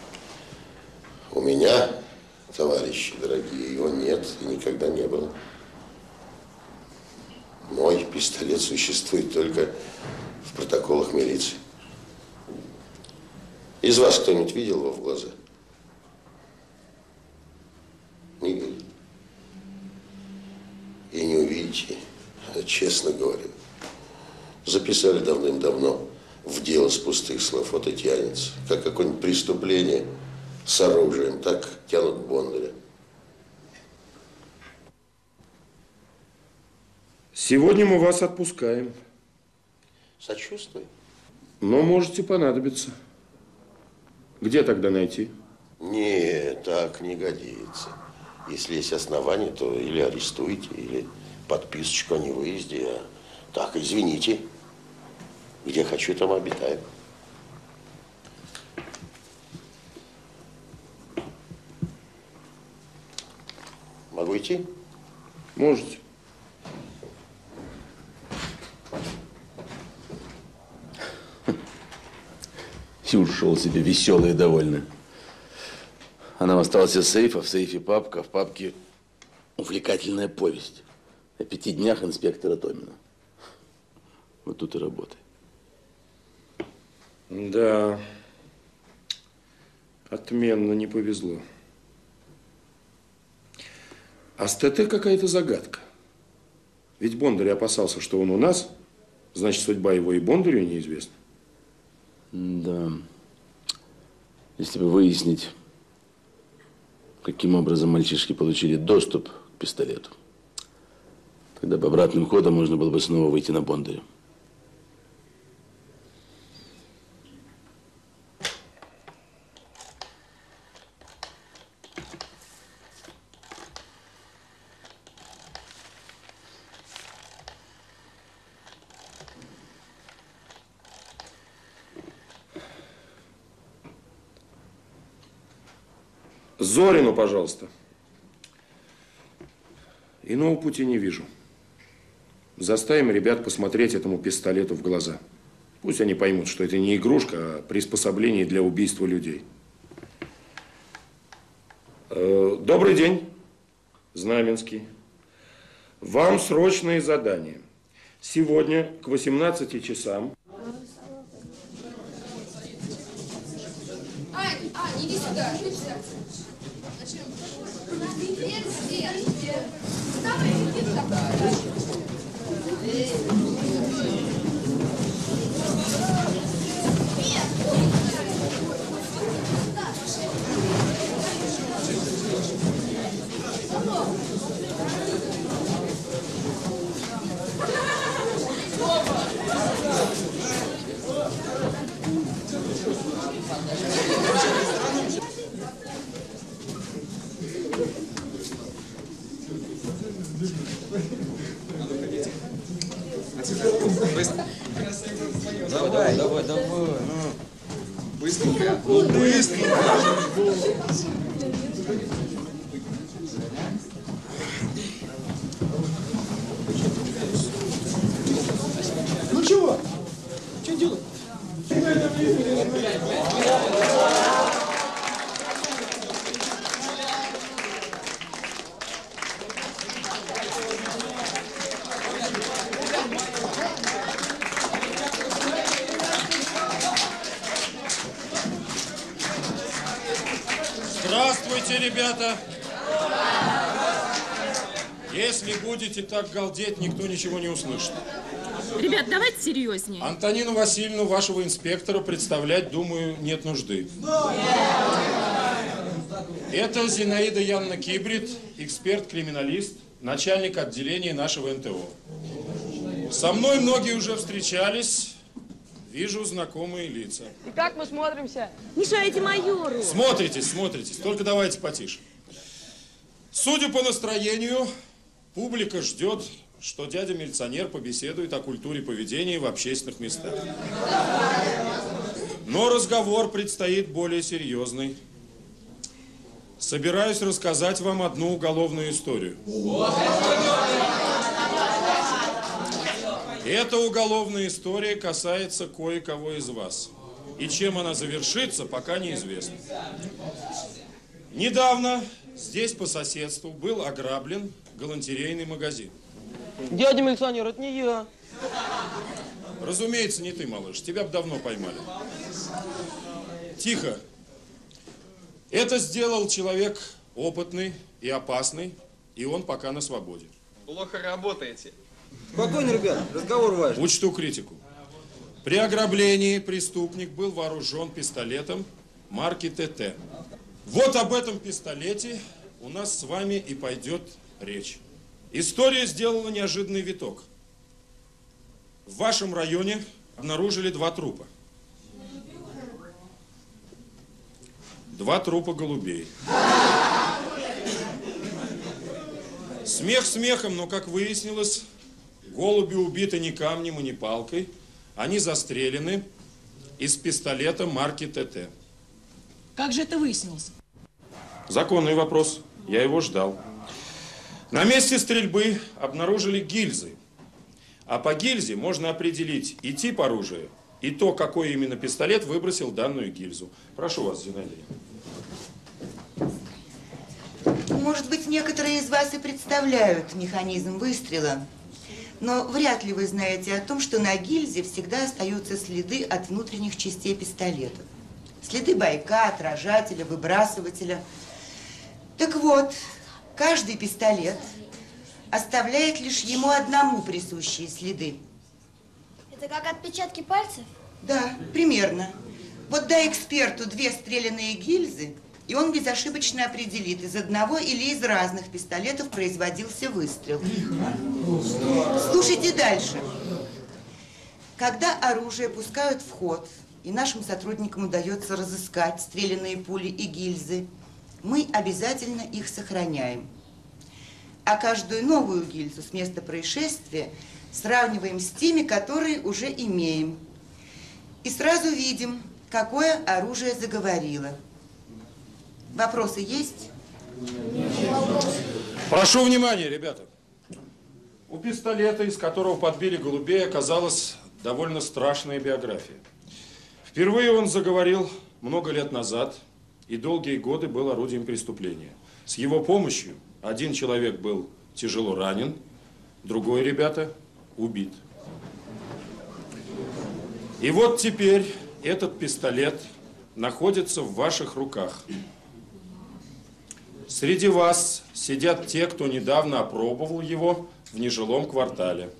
[SPEAKER 9] У меня, товарищи дорогие, его нет и никогда не было. Мой пистолет существует только в протоколах милиции. Из вас кто-нибудь видел его в глаза? Не видел. И не увидите, честно говорю. Записали давным-давно в дело с пустых слов. Вот и тянется. Как какое-нибудь преступление с оружием, так тянут Бондаря.
[SPEAKER 1] Сегодня мы вас отпускаем.
[SPEAKER 9] Сочувствую.
[SPEAKER 1] Но можете понадобиться. Где тогда найти?
[SPEAKER 9] Нет, так не годится. Если есть основания, то или арестуйте, или подписочку о невыезде. А так, извините. Где хочу, там обитаю. Могу идти?
[SPEAKER 1] Можете.
[SPEAKER 15] Сюр шел себе веселый и довольный. А нам остался сейф, а в сейфе папка, а в папке увлекательная повесть о 5 днях инспектора Томина. Вот тут и работай.
[SPEAKER 1] Да, отменно не повезло. А с ТТ какая-то загадка. Ведь Бондарь опасался, что он у нас, значит, судьба его и Бондарю неизвестна.
[SPEAKER 15] Да. Если бы выяснить, каким образом мальчишки получили доступ к пистолету, тогда бы обратным ходом можно было бы снова выйти на Бондаря.
[SPEAKER 1] Зорину, пожалуйста. Иного пути не вижу. Заставим ребят посмотреть этому пистолету в глаза. Пусть они поймут, что это не игрушка, а приспособление для убийства людей. Добрый день, Знаменский. Вам срочное задание. Сегодня к 18 часам...
[SPEAKER 17] Ань, иди сюда. Зачем? Давай, иди туда.
[SPEAKER 18] Давай, ну. Быстренько. Ну, быстренько. Ну чего? Что делать?
[SPEAKER 1] Здравствуйте, ребята! Если будете так галдеть, никто ничего не услышит.
[SPEAKER 19] Ребят, давайте серьезнее.
[SPEAKER 1] Антонину Васильевну, вашего инспектора, представлять, думаю, нет нужды. Это Зинаида Яновна Кибрид, эксперт-криминалист, начальник отделения нашего НТО. Со мной многие уже встречались. Вижу знакомые лица.
[SPEAKER 20] И как мы смотримся?
[SPEAKER 19] Мешаете майору.
[SPEAKER 1] Смотритесь, только давайте потише. Судя по настроению, публика ждет, что дядя-милиционер побеседует о культуре поведения в общественных местах. Но разговор предстоит более серьезный. Собираюсь рассказать вам одну уголовную историю. Эта уголовная история касается кое-кого из вас. И чем она завершится, пока неизвестно. Недавно здесь по соседству был ограблен галантерейный магазин.
[SPEAKER 20] Дядя милиционер, это не я.
[SPEAKER 1] Разумеется, не ты, малыш. Тебя бы давно поймали. Тихо. Это сделал человек опытный и опасный, и он пока на свободе.
[SPEAKER 13] Плохо работаете.
[SPEAKER 18] Спокойно, ребят, разговор важный.
[SPEAKER 1] Учту критику. При ограблении преступник был вооружен пистолетом марки ТТ. Вот об этом пистолете у нас с вами и пойдет речь. История сделала неожиданный виток. В вашем районе обнаружили 2 трупа. 2 трупа голубей. Смех смехом, но, как выяснилось, голуби убиты не камнем и не палкой. Они застрелены из пистолета марки ТТ.
[SPEAKER 19] Как же это выяснилось?
[SPEAKER 1] Законный вопрос. Я его ждал. На месте стрельбы обнаружили гильзы. А по гильзе можно определить и тип оружия, и то, какой именно пистолет выбросил данную гильзу. Прошу вас, Зинаида.
[SPEAKER 21] Может быть, некоторые из вас и представляют механизм выстрела, но вряд ли вы знаете о том, что на гильзе всегда остаются следы от внутренних частей пистолета. Следы байка, отражателя, выбрасывателя. Так вот, каждый пистолет оставляет лишь ему одному присущие следы.
[SPEAKER 3] Это как отпечатки пальцев?
[SPEAKER 21] Да, примерно. Вот дай эксперту 2 стрелянные гильзы, и он безошибочно определит, из одного или из разных пистолетов производился выстрел. Слушайте дальше. Когда оружие пускают в ход, и нашим сотрудникам удается разыскать стрелянные пули и гильзы, мы обязательно их сохраняем. А каждую новую гильзу с места происшествия сравниваем с теми, которые уже имеем. И сразу видим, какое оружие заговорило. Вопросы есть?
[SPEAKER 1] Прошу внимания, ребята. У пистолета, из которого подбили голубей, оказалась довольно страшная биография. Впервые он заговорил много лет назад и долгие годы был орудием преступления. С его помощью один человек был тяжело ранен, другой, ребята, убит. И вот теперь этот пистолет находится в ваших руках. Среди вас сидят те, кто недавно опробовал его в нежилом квартале.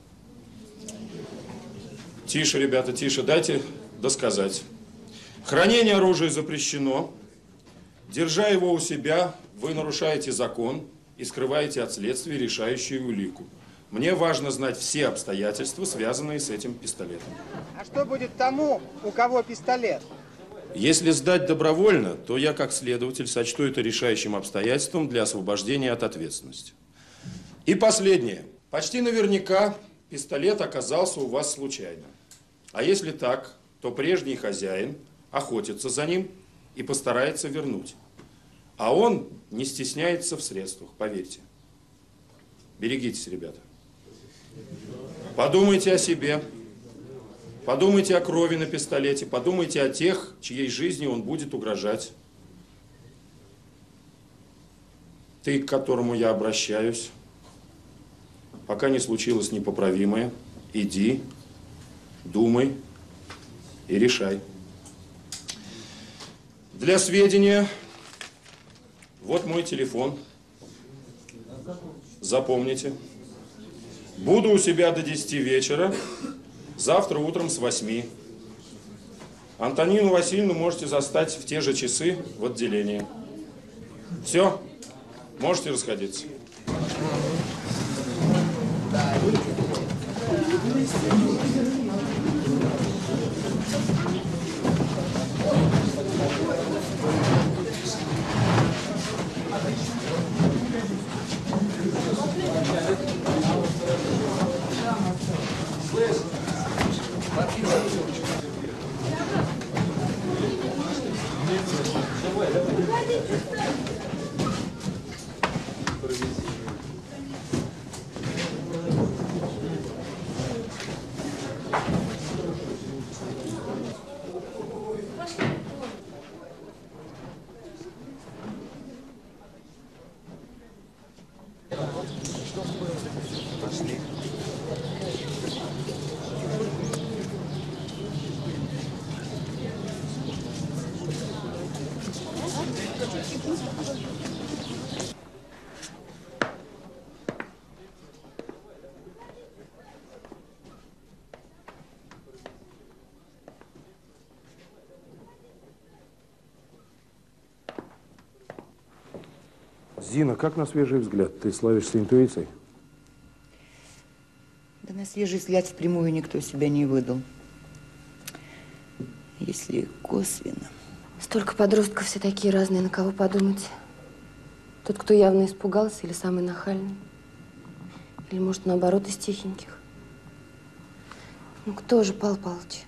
[SPEAKER 1] Тише, ребята, тише, дайте досказать. Хранение оружия запрещено. Держа его у себя, вы нарушаете закон и скрываете от следствия решающую улику. Мне важно знать все обстоятельства, связанные с этим пистолетом.
[SPEAKER 22] А что будет тому, у кого пистолет?
[SPEAKER 1] Если сдать добровольно, то я, как следователь, сочту это решающим обстоятельством для освобождения от ответственности. И последнее. Почти наверняка пистолет оказался у вас случайно. А если так, то прежний хозяин охотится за ним и постарается вернуть. А он не стесняется в средствах, поверьте. Берегитесь, ребята. Подумайте о себе. Подумайте о крови на пистолете. Подумайте о тех, чьей жизни он будет угрожать. Ты, к которому я обращаюсь, пока не случилось непоправимое, иди, думай и решай. Для сведения, вот мой телефон. Запомните. Буду у себя до 10 вечера, завтра утром с 8. Антонину Васильевну можете застать в те же часы в отделении. Все, можете расходиться.
[SPEAKER 7] Пошли.
[SPEAKER 1] Зина, как на свежий взгляд? Ты славишься интуицией?
[SPEAKER 21] Да на свежий взгляд впрямую никто себя не выдал. Если косвенно.
[SPEAKER 2] Столько подростков, все такие разные, на кого подумать. Тот, кто явно испугался, или самый нахальный. Или, может, наоборот, из тихеньких. Ну, кто же, Пал Палыч?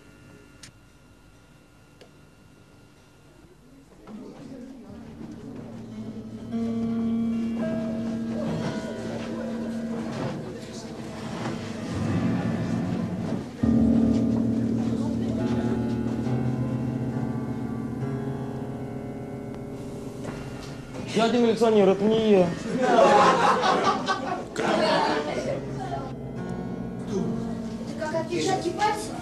[SPEAKER 20] Дядя милиционер, это не я.
[SPEAKER 17] Ты как отпечатки пальцев?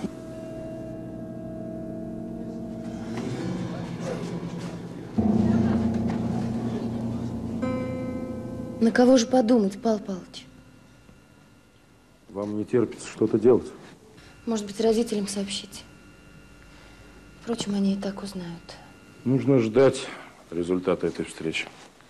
[SPEAKER 2] На кого же подумать, Пал Палыч?
[SPEAKER 1] Вам не терпится что-то делать?
[SPEAKER 2] Может быть, родителям сообщить. Впрочем, они и так узнают.
[SPEAKER 1] Нужно ждать результата этой встречи.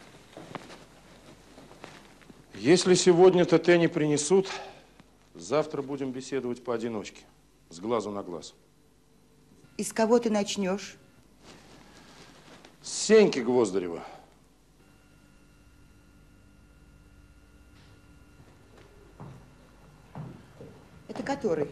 [SPEAKER 1] Если сегодня ТТ не принесут, завтра будем беседовать поодиночке, с глазу на глаз.
[SPEAKER 21] И с кого ты начнешь?
[SPEAKER 1] С Сеньки Гвоздарева.
[SPEAKER 21] Это который?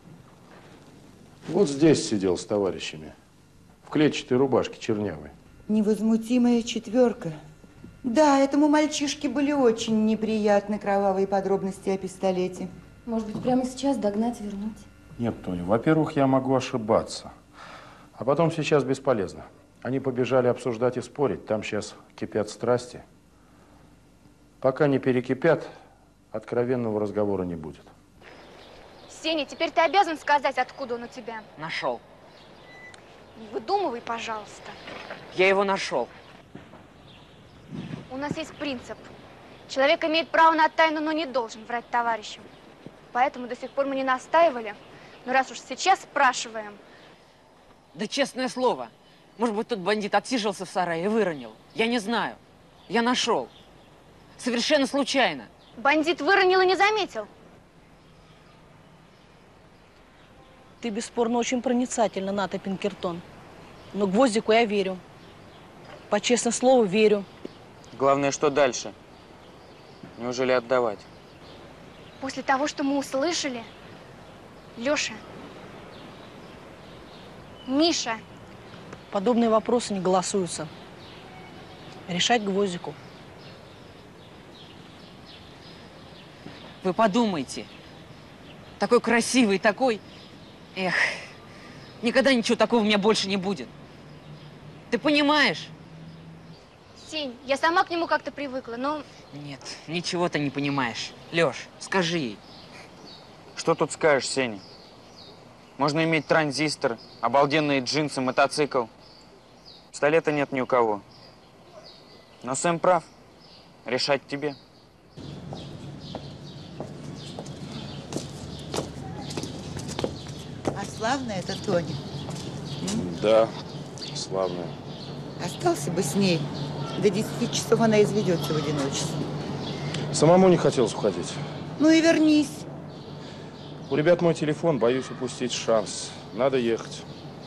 [SPEAKER 1] Вот здесь сидел с товарищами. В клетчатой рубашке чернявой.
[SPEAKER 21] Невозмутимая четверка. Да, этому мальчишке были очень неприятны кровавые подробности о пистолете.
[SPEAKER 2] Может быть, прямо сейчас догнать, вернуть?
[SPEAKER 1] Нет, Тоня, во-первых, я могу ошибаться. А потом сейчас бесполезно. Они побежали обсуждать и спорить. Там сейчас кипят страсти. Пока не перекипят, откровенного разговора не будет.
[SPEAKER 3] Сеня, теперь ты обязан сказать, откуда он у тебя.
[SPEAKER 5] Нашел.
[SPEAKER 3] Не выдумывай, пожалуйста.
[SPEAKER 5] Я его нашел.
[SPEAKER 3] У нас есть принцип. Человек имеет право на тайну, но не должен врать товарищам. Поэтому до сих пор мы не настаивали. Но раз уж сейчас спрашиваем.
[SPEAKER 5] Да честное слово. Может быть, тот бандит отсиживался в сарае и выронил. Я не знаю. Я нашел. Совершенно случайно.
[SPEAKER 3] Бандит выронил и не заметил.
[SPEAKER 19] Ты бесспорно очень проницательна, Ната Пинкертон. Но Гвоздику я верю. По честному слову, верю.
[SPEAKER 4] Главное, что дальше? Неужели отдавать?
[SPEAKER 3] После того, что мы услышали, Леша, Миша.
[SPEAKER 19] Подобные вопросы не голосуются. Решать Гвоздику.
[SPEAKER 5] Вы подумайте. Такой красивый, такой... Эх, никогда ничего такого у меня больше не будет. Ты понимаешь?
[SPEAKER 3] Сень, я сама к нему как-то привыкла, но...
[SPEAKER 5] Нет, ничего ты не понимаешь. Лёш, скажи ей.
[SPEAKER 4] Что тут скажешь, Сеня? Можно иметь транзистор, обалденные джинсы, мотоцикл. Пистолета нет ни у кого. Но Сэм прав. Решать тебе.
[SPEAKER 21] А славная это Тоня.
[SPEAKER 1] Да, славная.
[SPEAKER 21] Остался бы с ней. До 10 часов она изведется в одиночестве.
[SPEAKER 1] Самому не хотелось уходить.
[SPEAKER 21] Ну и вернись.
[SPEAKER 1] У ребят мой телефон, боюсь упустить шанс. Надо ехать.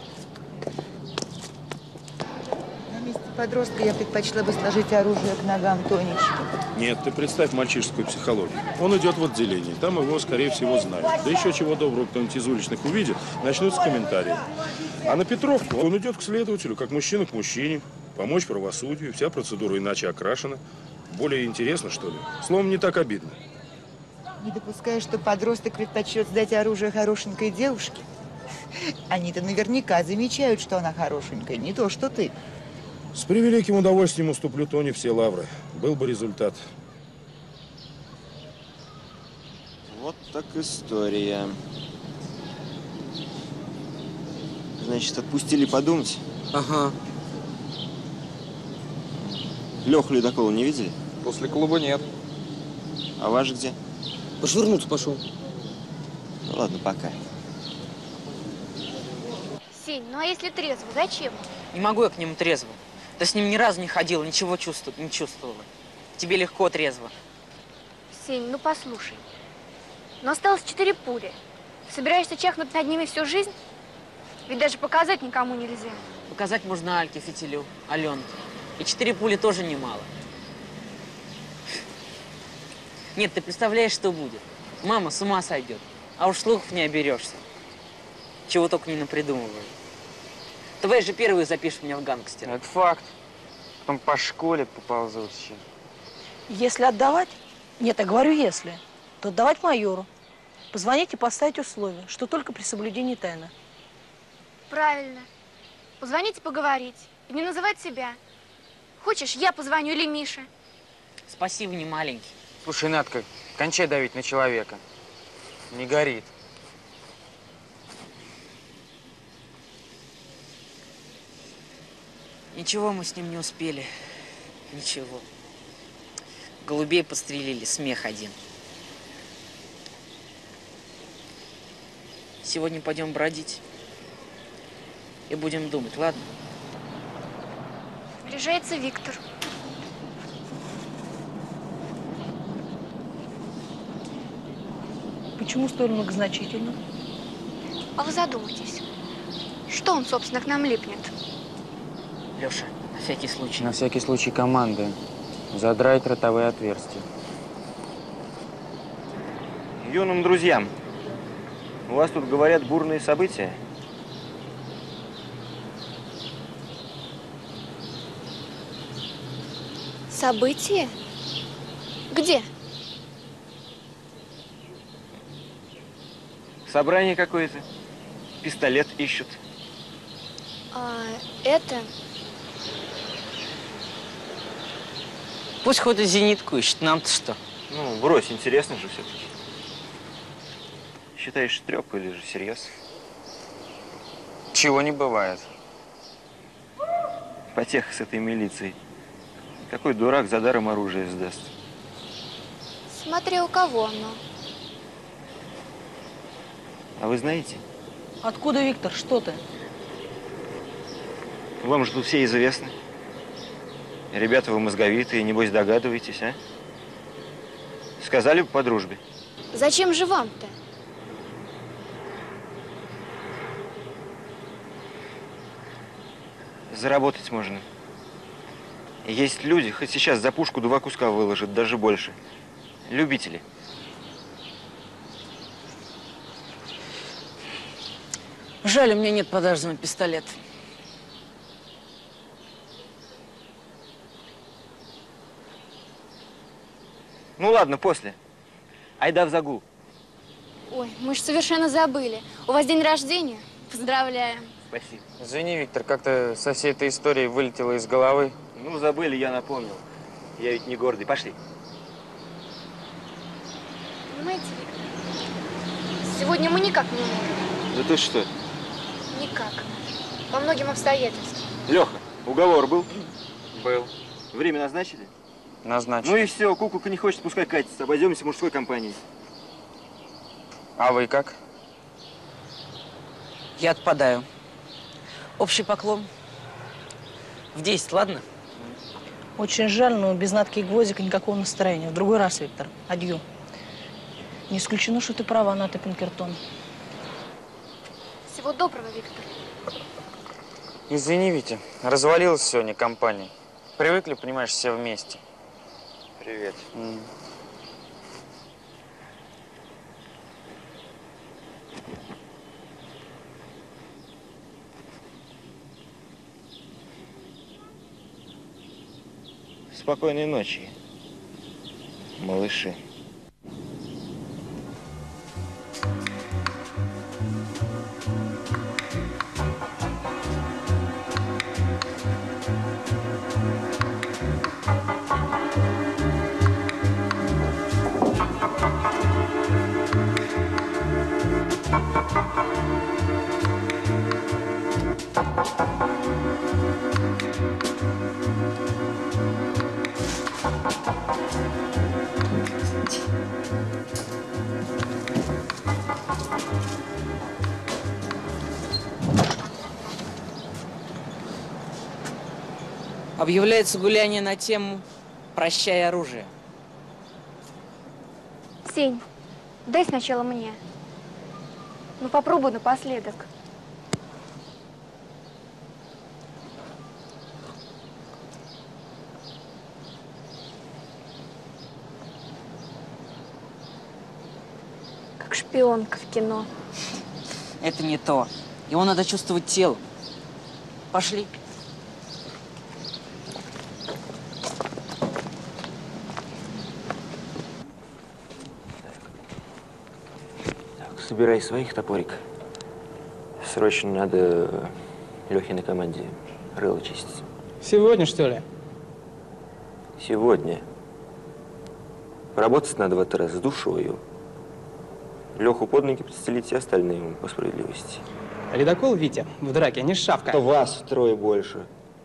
[SPEAKER 21] На месте подростка я предпочла бы сложить оружие к ногам Тонечки.
[SPEAKER 1] Нет, ты представь мальчишескую психологию. Он идет в отделение, там его, скорее всего, знают. Да еще чего доброго, кто-нибудь из уличных увидит, начнутся комментарии. А на Петровку он идет к следователю, как мужчина к мужчине. Помочь правосудию, вся процедура иначе окрашена. Более интересно, что ли? Словом, не так обидно.
[SPEAKER 21] Не допуская, что подросток предпочтет сдать оружие хорошенькой девушке. Они-то наверняка замечают, что она хорошенькая, не то, что ты.
[SPEAKER 1] С превеликим удовольствием уступлю Тоне все лавры. Был бы результат.
[SPEAKER 7] Вот так история. Значит, отпустили подумать?
[SPEAKER 18] Ага.
[SPEAKER 7] Леху Ледокола не видели?
[SPEAKER 18] После клуба нет.
[SPEAKER 7] А ваш где?
[SPEAKER 18] Пошвырнуться пошел.
[SPEAKER 7] Ну ладно, пока.
[SPEAKER 3] Сень, ну а если трезво, зачем?
[SPEAKER 5] Не могу я к нему трезво. Ты с ним ни разу не ходила, ничего не чувствовала. Тебе легко трезво.
[SPEAKER 3] Сень, ну послушай. Но осталось 4 пули. Собираешься чахнуть над ними всю жизнь? Ведь даже показать никому нельзя.
[SPEAKER 5] Показать можно Альке, Фитилю, Аленке. И 4 пули тоже немало. Нет, ты представляешь, что будет? Мама с ума сойдет. А уж слухов не оберешься. Чего только не напридумывают. Давай же первый запишешь меня в гангстера.
[SPEAKER 4] Это факт. Потом по школе поползут еще.
[SPEAKER 19] Если отдавать, нет, я говорю если, то отдавать майору. Позвонить и поставить условие, что только при соблюдении тайны.
[SPEAKER 3] Правильно. Позвонить и поговорить. И не называть себя. Хочешь, я позвоню или Миша?
[SPEAKER 5] Спасибо, не маленький.
[SPEAKER 4] Слушай, Надка, кончай давить на человека. Не горит.
[SPEAKER 5] Ничего мы с ним не успели. Ничего. Голубей подстрелили, смех один. Сегодня пойдем бродить. И будем думать, ладно?
[SPEAKER 3] Приезжается Виктор.
[SPEAKER 19] Почему столь многозначительно?
[SPEAKER 3] А вы задумайтесь. Что он, собственно, к нам липнет?
[SPEAKER 5] Леша, на всякий случай.
[SPEAKER 4] На всякий случай команды. Задрать ротовые отверстия.
[SPEAKER 7] Юным друзьям, у вас тут, говорят, бурные события?
[SPEAKER 3] События? Где?
[SPEAKER 7] Собрание какое-то. Пистолет ищут.
[SPEAKER 3] Это...
[SPEAKER 5] Пусть хоть и зенитку ищет, нам-то что?
[SPEAKER 7] Ну, брось, интересно же все-таки. Считаешь трёпку или же всерьез?
[SPEAKER 4] Чего не бывает.
[SPEAKER 7] Потеха с этой милицией. Какой дурак за даром оружие сдаст?
[SPEAKER 3] Смотри, у кого оно.
[SPEAKER 7] А вы знаете?
[SPEAKER 19] Откуда, Виктор? Что ты?
[SPEAKER 7] Вам же тут все известны. Ребята, вы мозговитые, небось догадываетесь, а? Сказали бы по дружбе.
[SPEAKER 3] Зачем же вам-то?
[SPEAKER 7] Заработать можно. Есть люди, хоть сейчас за пушку 2 куска выложат, даже больше. Любители.
[SPEAKER 5] Жаль, у меня нет продажи на пистолет.
[SPEAKER 7] Ну ладно, после. Айда в загул.
[SPEAKER 3] Ой, мы же совершенно забыли. У вас день рождения? Поздравляем.
[SPEAKER 7] Спасибо.
[SPEAKER 4] Извини, Виктор, как-то со всей этой историей вылетело из головы.
[SPEAKER 7] Ну, забыли, я напомнил. Я ведь не гордый. Пошли.
[SPEAKER 3] Понимаете, Виктор, сегодня мы никак не можем.
[SPEAKER 7] Да ты что?
[SPEAKER 3] Никак. По многим обстоятельствам.
[SPEAKER 7] Леха, уговор был?
[SPEAKER 4] Был.
[SPEAKER 7] Время назначили?
[SPEAKER 4] Назначили.
[SPEAKER 7] Ну и все, куколка не хочет, пускай катится. Обойдемся мужской компанией.
[SPEAKER 4] А вы как?
[SPEAKER 5] Я отпадаю. Общий поклон. В 10, ладно?
[SPEAKER 19] Очень жаль, но без Натки и Гвоздика никакого настроения. В другой раз, Виктор. Адью. Не исключено, что ты права, Ната Пинкертон.
[SPEAKER 3] Всего доброго, Виктор.
[SPEAKER 4] Извини, Витя, развалилась сегодня компания. Привыкли, понимаешь, все вместе.
[SPEAKER 7] Привет. Спокойной ночи, малыши.
[SPEAKER 5] Объявляется гуляние на тему «Прощай оружие».
[SPEAKER 3] Сень, дай сначала мне. Ну, попробуй напоследок. Как шпионка в кино.
[SPEAKER 5] Это не то. Его надо чувствовать телом. Пошли.
[SPEAKER 7] Собирай своих, топорик. Срочно надо Лехе на команде рыло чистить.
[SPEAKER 13] Сегодня, что ли?
[SPEAKER 7] Сегодня. Поработать надо в этот раз с душою. Леху под ноги подстелить и остальные ему по справедливости.
[SPEAKER 13] Ледокол, Витя, в драке, не шавка.
[SPEAKER 7] То вас втрое больше.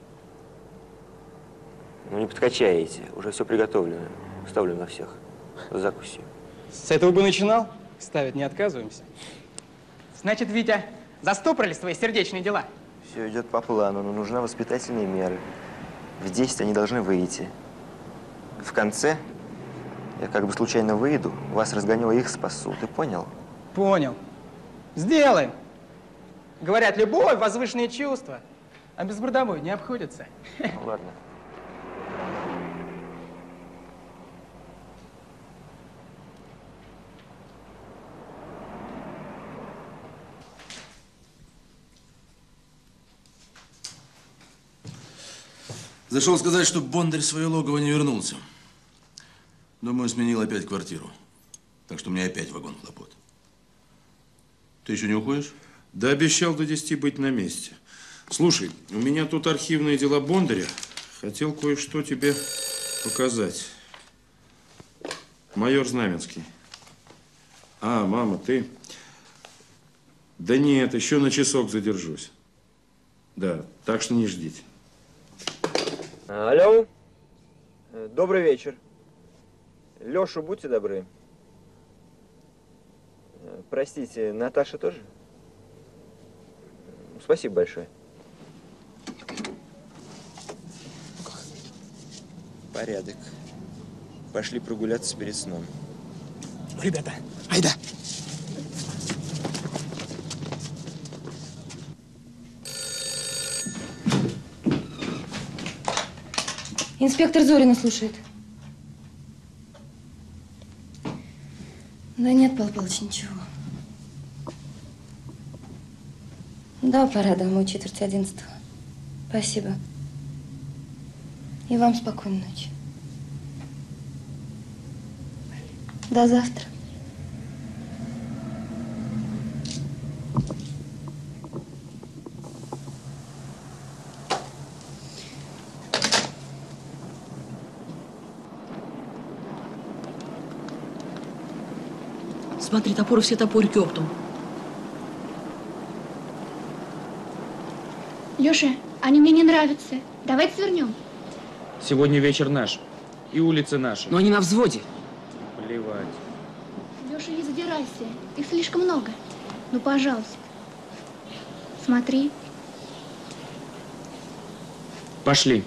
[SPEAKER 7] Ну не подкачаете, уже все приготовлено. Ставлю на всех. С закусью.
[SPEAKER 13] С этого бы начинал. Ставить не отказываемся. Значит, Витя, застопорились твои сердечные дела?
[SPEAKER 7] Все идет по плану, но нужна воспитательные меры. В 10 они должны выйти. В конце, я как бы случайно выйду, вас разгоню, их спасу. Ты понял?
[SPEAKER 13] Понял. Сделаем. Говорят, любовь, возвышенные чувства. А без бардовой не обходится.
[SPEAKER 7] Ну, ладно.
[SPEAKER 15] Зашел сказать, что Бондарь в свое логово не вернулся. Думаю, сменил опять квартиру. Так что у меня опять вагон хлопот. Ты еще не уходишь?
[SPEAKER 1] Да обещал до 10 быть на месте. Слушай, у меня тут архивные дела Бондаря. Хотел кое-что тебе показать. Майор Знаменский. А, мама, ты? Да нет, еще на часок задержусь. Да, так что не ждите.
[SPEAKER 7] Алло. Добрый вечер. Леша, будьте добры. Простите, Наташа тоже? Спасибо большое. Порядок. Пошли прогуляться перед сном.
[SPEAKER 13] Ребята, айда.
[SPEAKER 2] Инспектор Зорина слушает. Да нет, Павел Павлович, ничего. Да, пора домой, 10:45. Спасибо. И вам спокойной ночи. До завтра.
[SPEAKER 19] Смотри, топоры, все топорики оптом.
[SPEAKER 3] Леша, они мне не нравятся. Давайте свернем.
[SPEAKER 4] Сегодня вечер наш. И улицы наши.
[SPEAKER 5] Но они на взводе.
[SPEAKER 4] Плевать.
[SPEAKER 3] Леша, не задирайся. Их слишком много. Ну, пожалуйста. Смотри.
[SPEAKER 4] Пошли.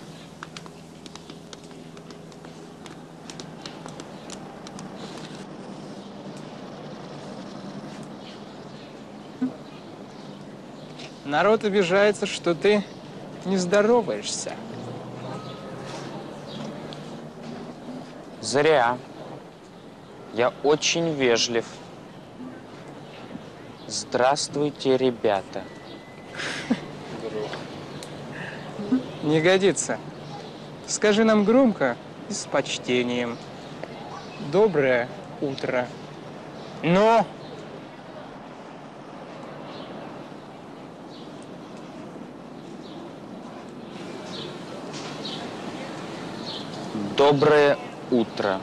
[SPEAKER 13] Народ обижается, что ты не здороваешься.
[SPEAKER 4] Зря. Я очень вежлив. Здравствуйте, ребята.
[SPEAKER 13] Не годится. Скажи нам громко и с почтением. Доброе утро. Но...
[SPEAKER 4] Доброе утро.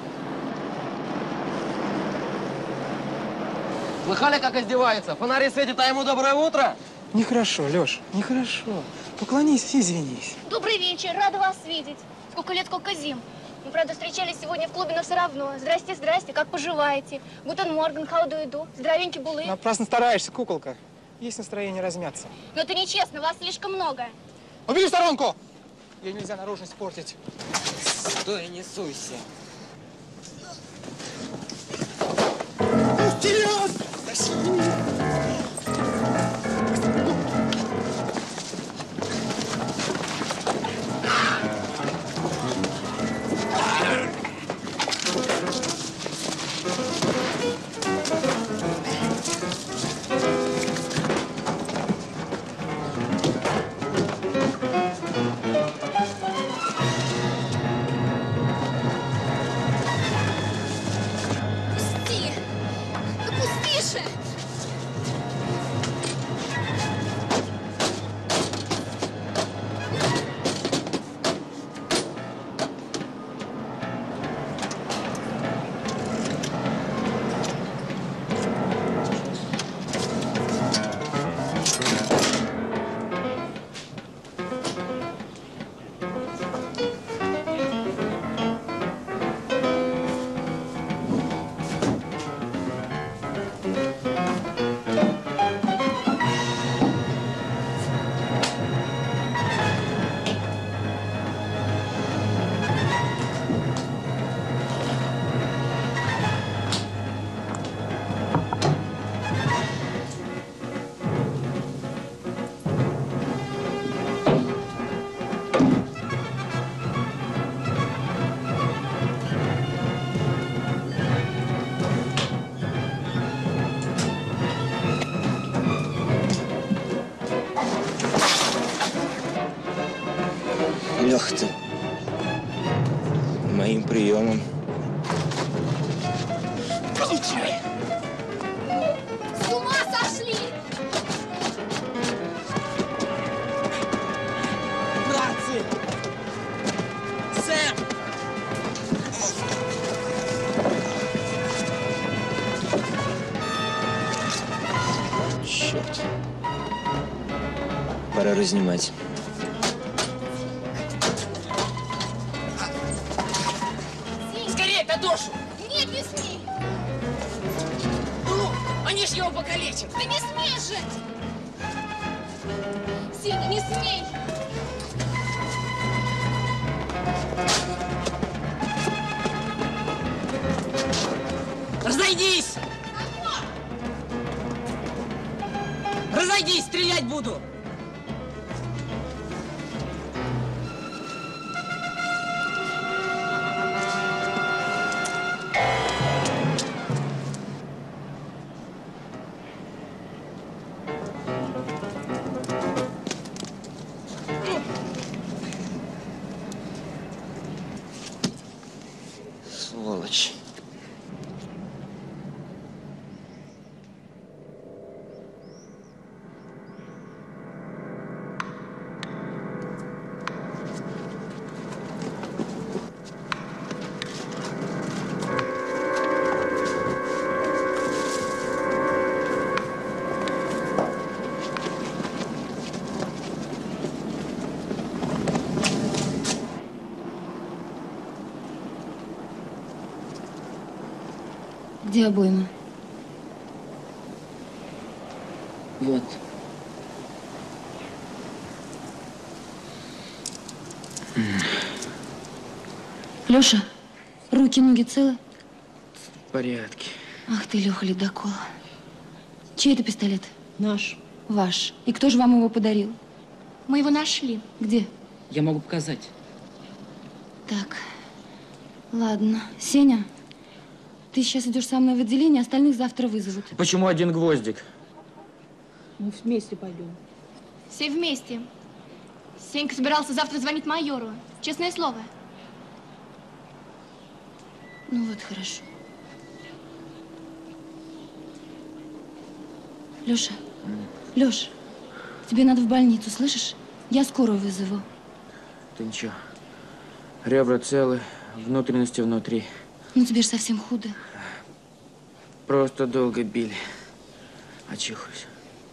[SPEAKER 18] Слыхали, как издевается? Фонари светят, а ему доброе утро?
[SPEAKER 13] Нехорошо, Леш, нехорошо. Поклонись и извинись.
[SPEAKER 3] Добрый вечер, рада вас видеть. Сколько лет, сколько зим. Мы, правда, встречались сегодня в клубе, но все равно. Здрасте, здрасте, как поживаете? Гутен морген, how do you do? Здоровенький булы.
[SPEAKER 13] Напрасно стараешься, куколка. Есть настроение размяться.
[SPEAKER 3] Но это нечестно, вас слишком много.
[SPEAKER 13] Убери в сторонку! Ей нельзя наружность портить.
[SPEAKER 5] Стой, не суйся.
[SPEAKER 13] Вперед! Пошли!
[SPEAKER 7] Леха ты моим приемом.
[SPEAKER 17] Получай! С ума сошли!
[SPEAKER 5] Братцы! Сэм!
[SPEAKER 7] Черт. Пора разнимать.
[SPEAKER 5] Скорее, Тадошу!
[SPEAKER 17] Нет, не смей!
[SPEAKER 5] Ну, они ж его покалечат!
[SPEAKER 17] Ты не смей же! Сеня, не смей!
[SPEAKER 5] Разойдись! Разойдись, стрелять буду!
[SPEAKER 7] Сволочь.
[SPEAKER 2] Где обойма?
[SPEAKER 5] Вот.
[SPEAKER 2] Леша, руки, ноги целы?
[SPEAKER 5] В порядке.
[SPEAKER 2] Ах ты, Леха, ледокол. Чей это пистолет?
[SPEAKER 19] Наш.
[SPEAKER 2] Ваш. И кто же вам его подарил?
[SPEAKER 17] Мы его нашли.
[SPEAKER 2] Где?
[SPEAKER 5] Я могу показать.
[SPEAKER 2] Так, ладно. Сеня, ты сейчас идешь со мной в отделение, остальных завтра вызовут.
[SPEAKER 5] Почему один гвоздик?
[SPEAKER 19] Мы вместе пойдем.
[SPEAKER 17] Все вместе. Сенька собирался завтра звонить майору. Честное слово.
[SPEAKER 2] Ну вот, хорошо. Леша, Леш, тебе надо в больницу, слышишь? Я скорую вызову.
[SPEAKER 5] Ты ничего. Ребра целы, внутренности внутри.
[SPEAKER 2] Ну тебе же совсем худо.
[SPEAKER 5] Просто долго били. Очихусь.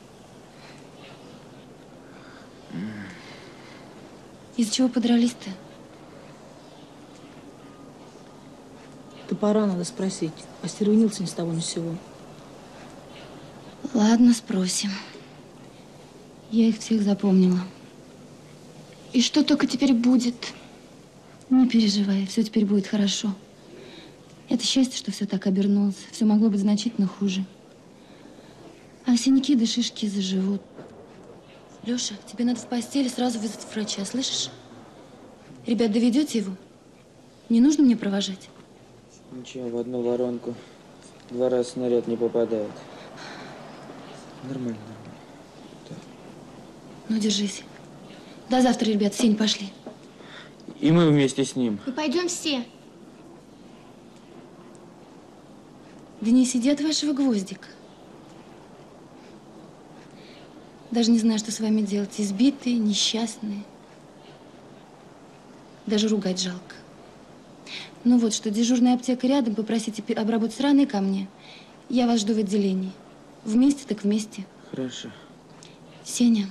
[SPEAKER 2] Из-за чего подрались-то?
[SPEAKER 19] Топора надо спросить. Остервенился ни с того ни с сего.
[SPEAKER 2] Ладно, спросим. Я их всех запомнила.
[SPEAKER 17] И что только теперь будет?
[SPEAKER 2] Не переживай, все теперь будет хорошо. Это счастье, что все так обернулось. Все могло быть значительно хуже. А синяки да шишки заживут. Леша, тебе надо в постели сразу вызвать врача, слышишь? Ребят, доведете его? Не нужно мне провожать?
[SPEAKER 5] Ничего, в одну воронку 2 раза снаряд не попадает. Нормально.
[SPEAKER 2] Ну, держись. До завтра, ребят. Сень, пошли.
[SPEAKER 5] И мы вместе с ним.
[SPEAKER 17] Мы пойдем все.
[SPEAKER 2] Да не сиди от вашего гвоздика. Даже не знаю, что с вами делать. Избитые, несчастные. Даже ругать жалко. Ну вот что, дежурная аптека рядом, попросите обработать раны ко мне. Я вас жду в отделении. Вместе так вместе.
[SPEAKER 5] Хорошо.
[SPEAKER 2] Сеня,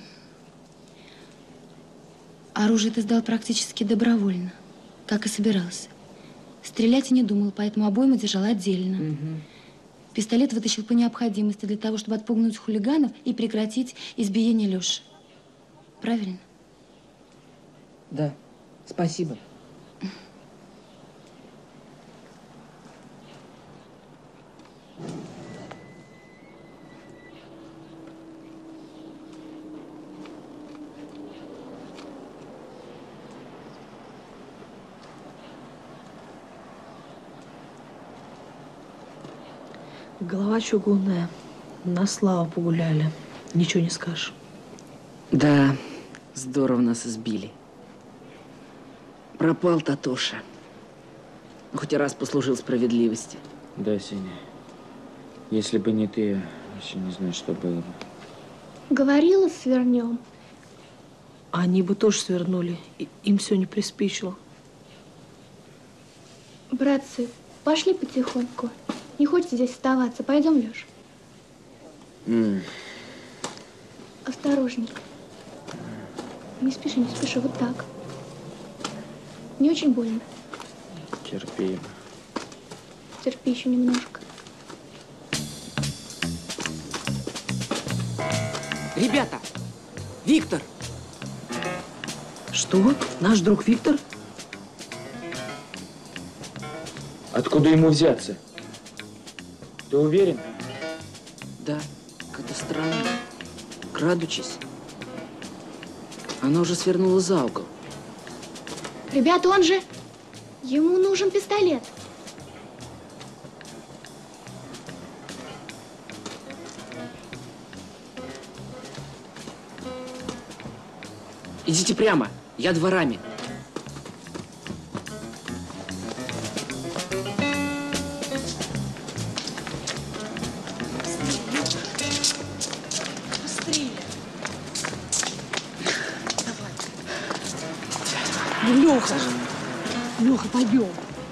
[SPEAKER 2] оружие ты сдал практически добровольно, как и собирался. Стрелять и не думал, поэтому обойму держал отдельно. Пистолет вытащил по необходимости для того, чтобы отпугнуть хулиганов и прекратить избиение Лёши. Правильно?
[SPEAKER 5] Да, спасибо.
[SPEAKER 19] Голова чугунная. На славу погуляли. Ничего не скажешь.
[SPEAKER 5] Да, здорово нас избили. Пропал Татоша. Хоть раз послужил справедливости. Да, Сеня. Если бы не ты, я вообще не знаю, что было бы.
[SPEAKER 17] Говорила, свернем.
[SPEAKER 19] Они бы тоже свернули. Им все не приспичило.
[SPEAKER 17] Братцы, пошли потихоньку. Не хочется здесь оставаться. Пойдем, Лёш. Осторожней. Не спеши, не спеши. Вот так. Не очень больно.
[SPEAKER 5] Терпи.
[SPEAKER 17] Терпи еще немножко.
[SPEAKER 5] Ребята! Виктор!
[SPEAKER 19] Что? Наш друг Виктор?
[SPEAKER 5] Откуда ему взяться? Ты уверен? Да, как-то странно. Крадучись. Она уже свернула за угол.
[SPEAKER 17] Ребята, он же... Ему нужен пистолет.
[SPEAKER 5] Идите прямо, я дворами.
[SPEAKER 19] Леха! Леха, пойдем.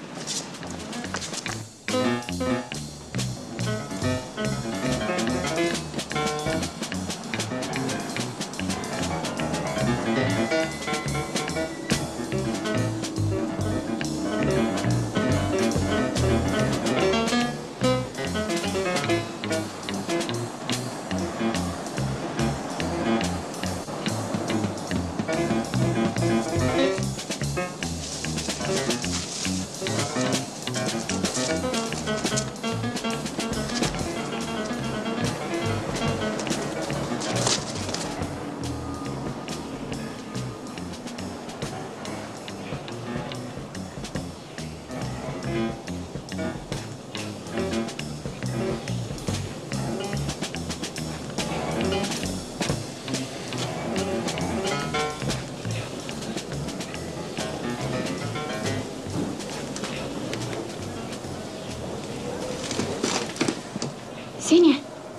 [SPEAKER 17] Сеня?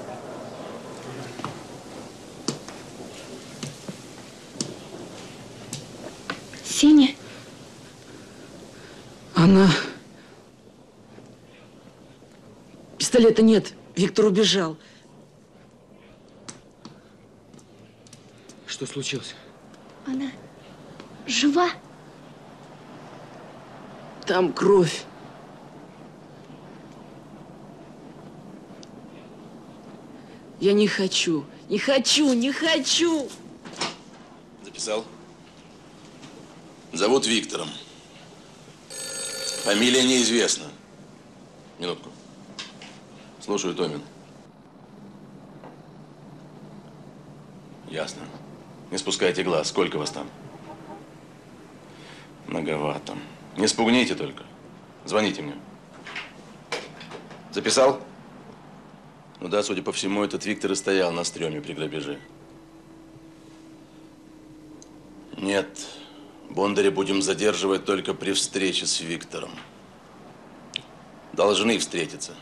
[SPEAKER 17] Сеня?
[SPEAKER 5] Она... Пистолета нет. Виктор убежал. Что случилось?
[SPEAKER 17] Она жива?
[SPEAKER 5] Там кровь. Я не хочу, не хочу, не хочу!
[SPEAKER 15] Записал? Зовут Виктором. Фамилия неизвестна. Минутку. Слушаю, Томин. Ясно. Не спускайте глаз. Сколько вас там? Многовато. Не спугните только. Звоните мне. Записал? Ну да, судя по всему, этот Виктор и стоял на стреме при грабеже. Нет, Бондаря будем задерживать только при встрече с Виктором. Должны встретиться.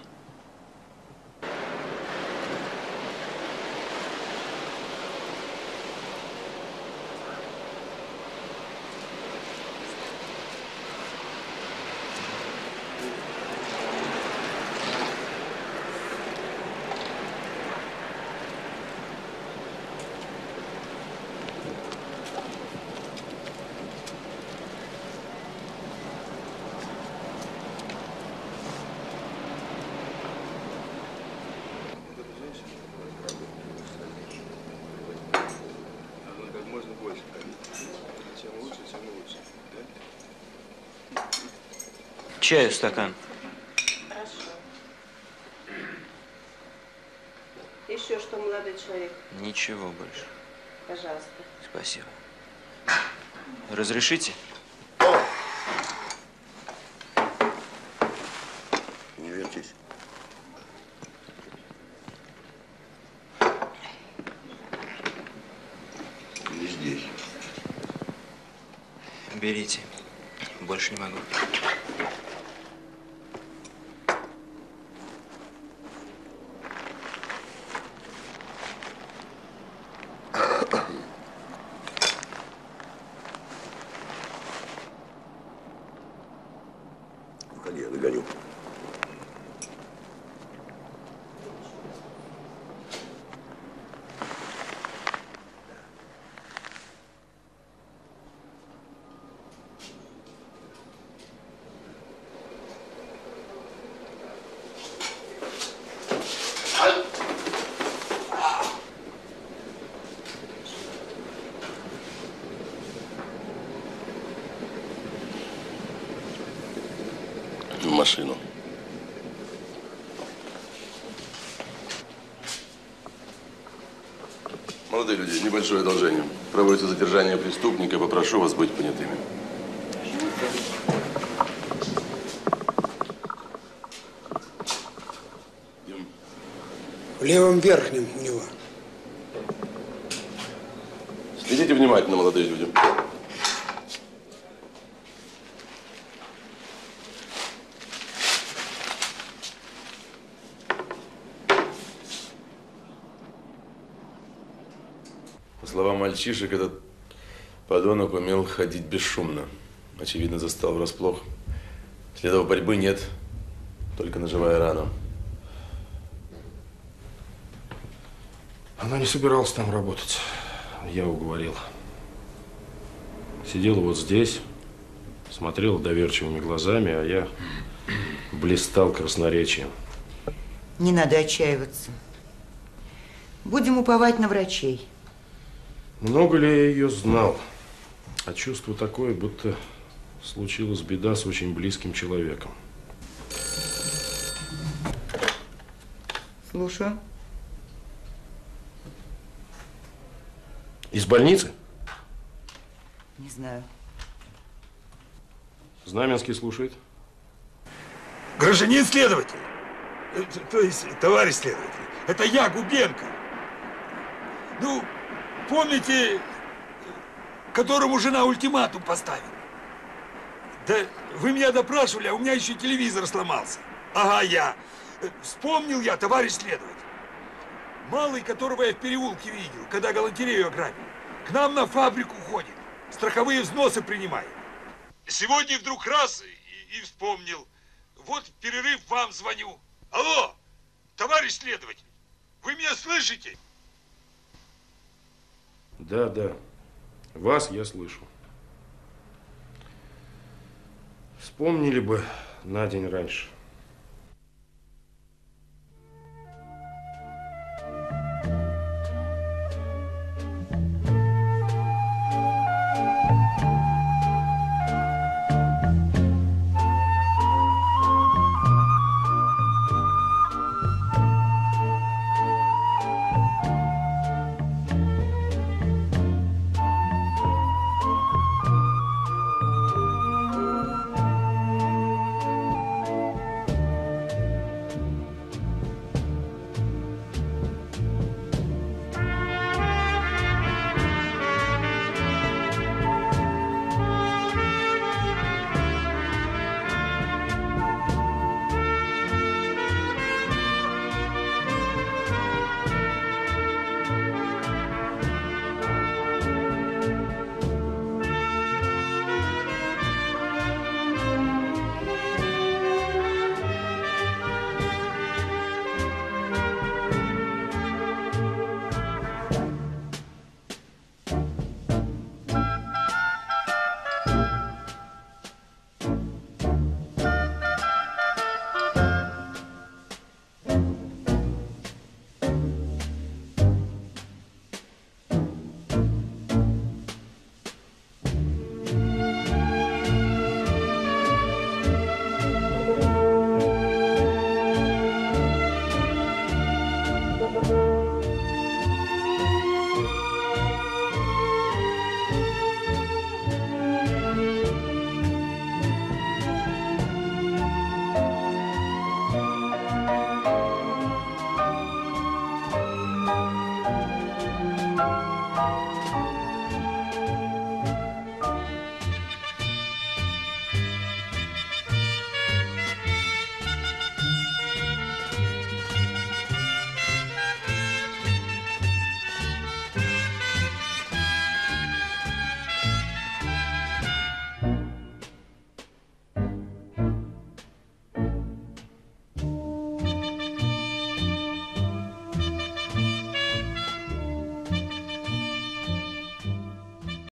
[SPEAKER 4] Чаю стакан.
[SPEAKER 8] Хорошо. Еще что, молодой человек?
[SPEAKER 4] Ничего больше.
[SPEAKER 8] Пожалуйста.
[SPEAKER 4] Спасибо. Разрешите?
[SPEAKER 9] Не вертись. Не здесь.
[SPEAKER 4] Берите. Больше не могу.
[SPEAKER 9] Выходи, я догоню. В машину.
[SPEAKER 15] Молодые люди, небольшое одолжение. Проводите задержание преступника, попрошу вас быть понятыми.
[SPEAKER 16] В левом верхнем у него.
[SPEAKER 15] Следите внимательно, молодые люди. По словам мальчишек, этот подонок умел ходить бесшумно. Очевидно, застал врасплох. Следов борьбы нет, только ножевая рана.
[SPEAKER 1] Она не собиралась там работать. Я уговорил. Сидела вот здесь, смотрела доверчивыми глазами, а я блистал красноречием.
[SPEAKER 21] Не надо отчаиваться. Будем уповать на врачей.
[SPEAKER 1] Много ли я ее знал? А чувство такое, будто случилась беда с очень близким человеком.
[SPEAKER 21] Слушаю.
[SPEAKER 1] Из больницы?
[SPEAKER 21] Не знаю.
[SPEAKER 1] Знаменский слушает.
[SPEAKER 12] Гражданин следователь, то есть товарищ следователь, это я, Губенко. Ну, помните, которому жена ультиматум поставила? Да вы меня допрашивали, а у меня еще телевизор сломался. Ага, я. Вспомнил я, товарищ следователь. Малый, которого я в переулке видел, когда галантерею ограбил, к нам на фабрику ходит, страховые взносы принимает. Сегодня вдруг раз и вспомнил. Вот в перерыв вам звоню. Алло, товарищ следователь, вы меня слышите?
[SPEAKER 1] Да, да. Вас я слышу. Вспомнили бы на день раньше.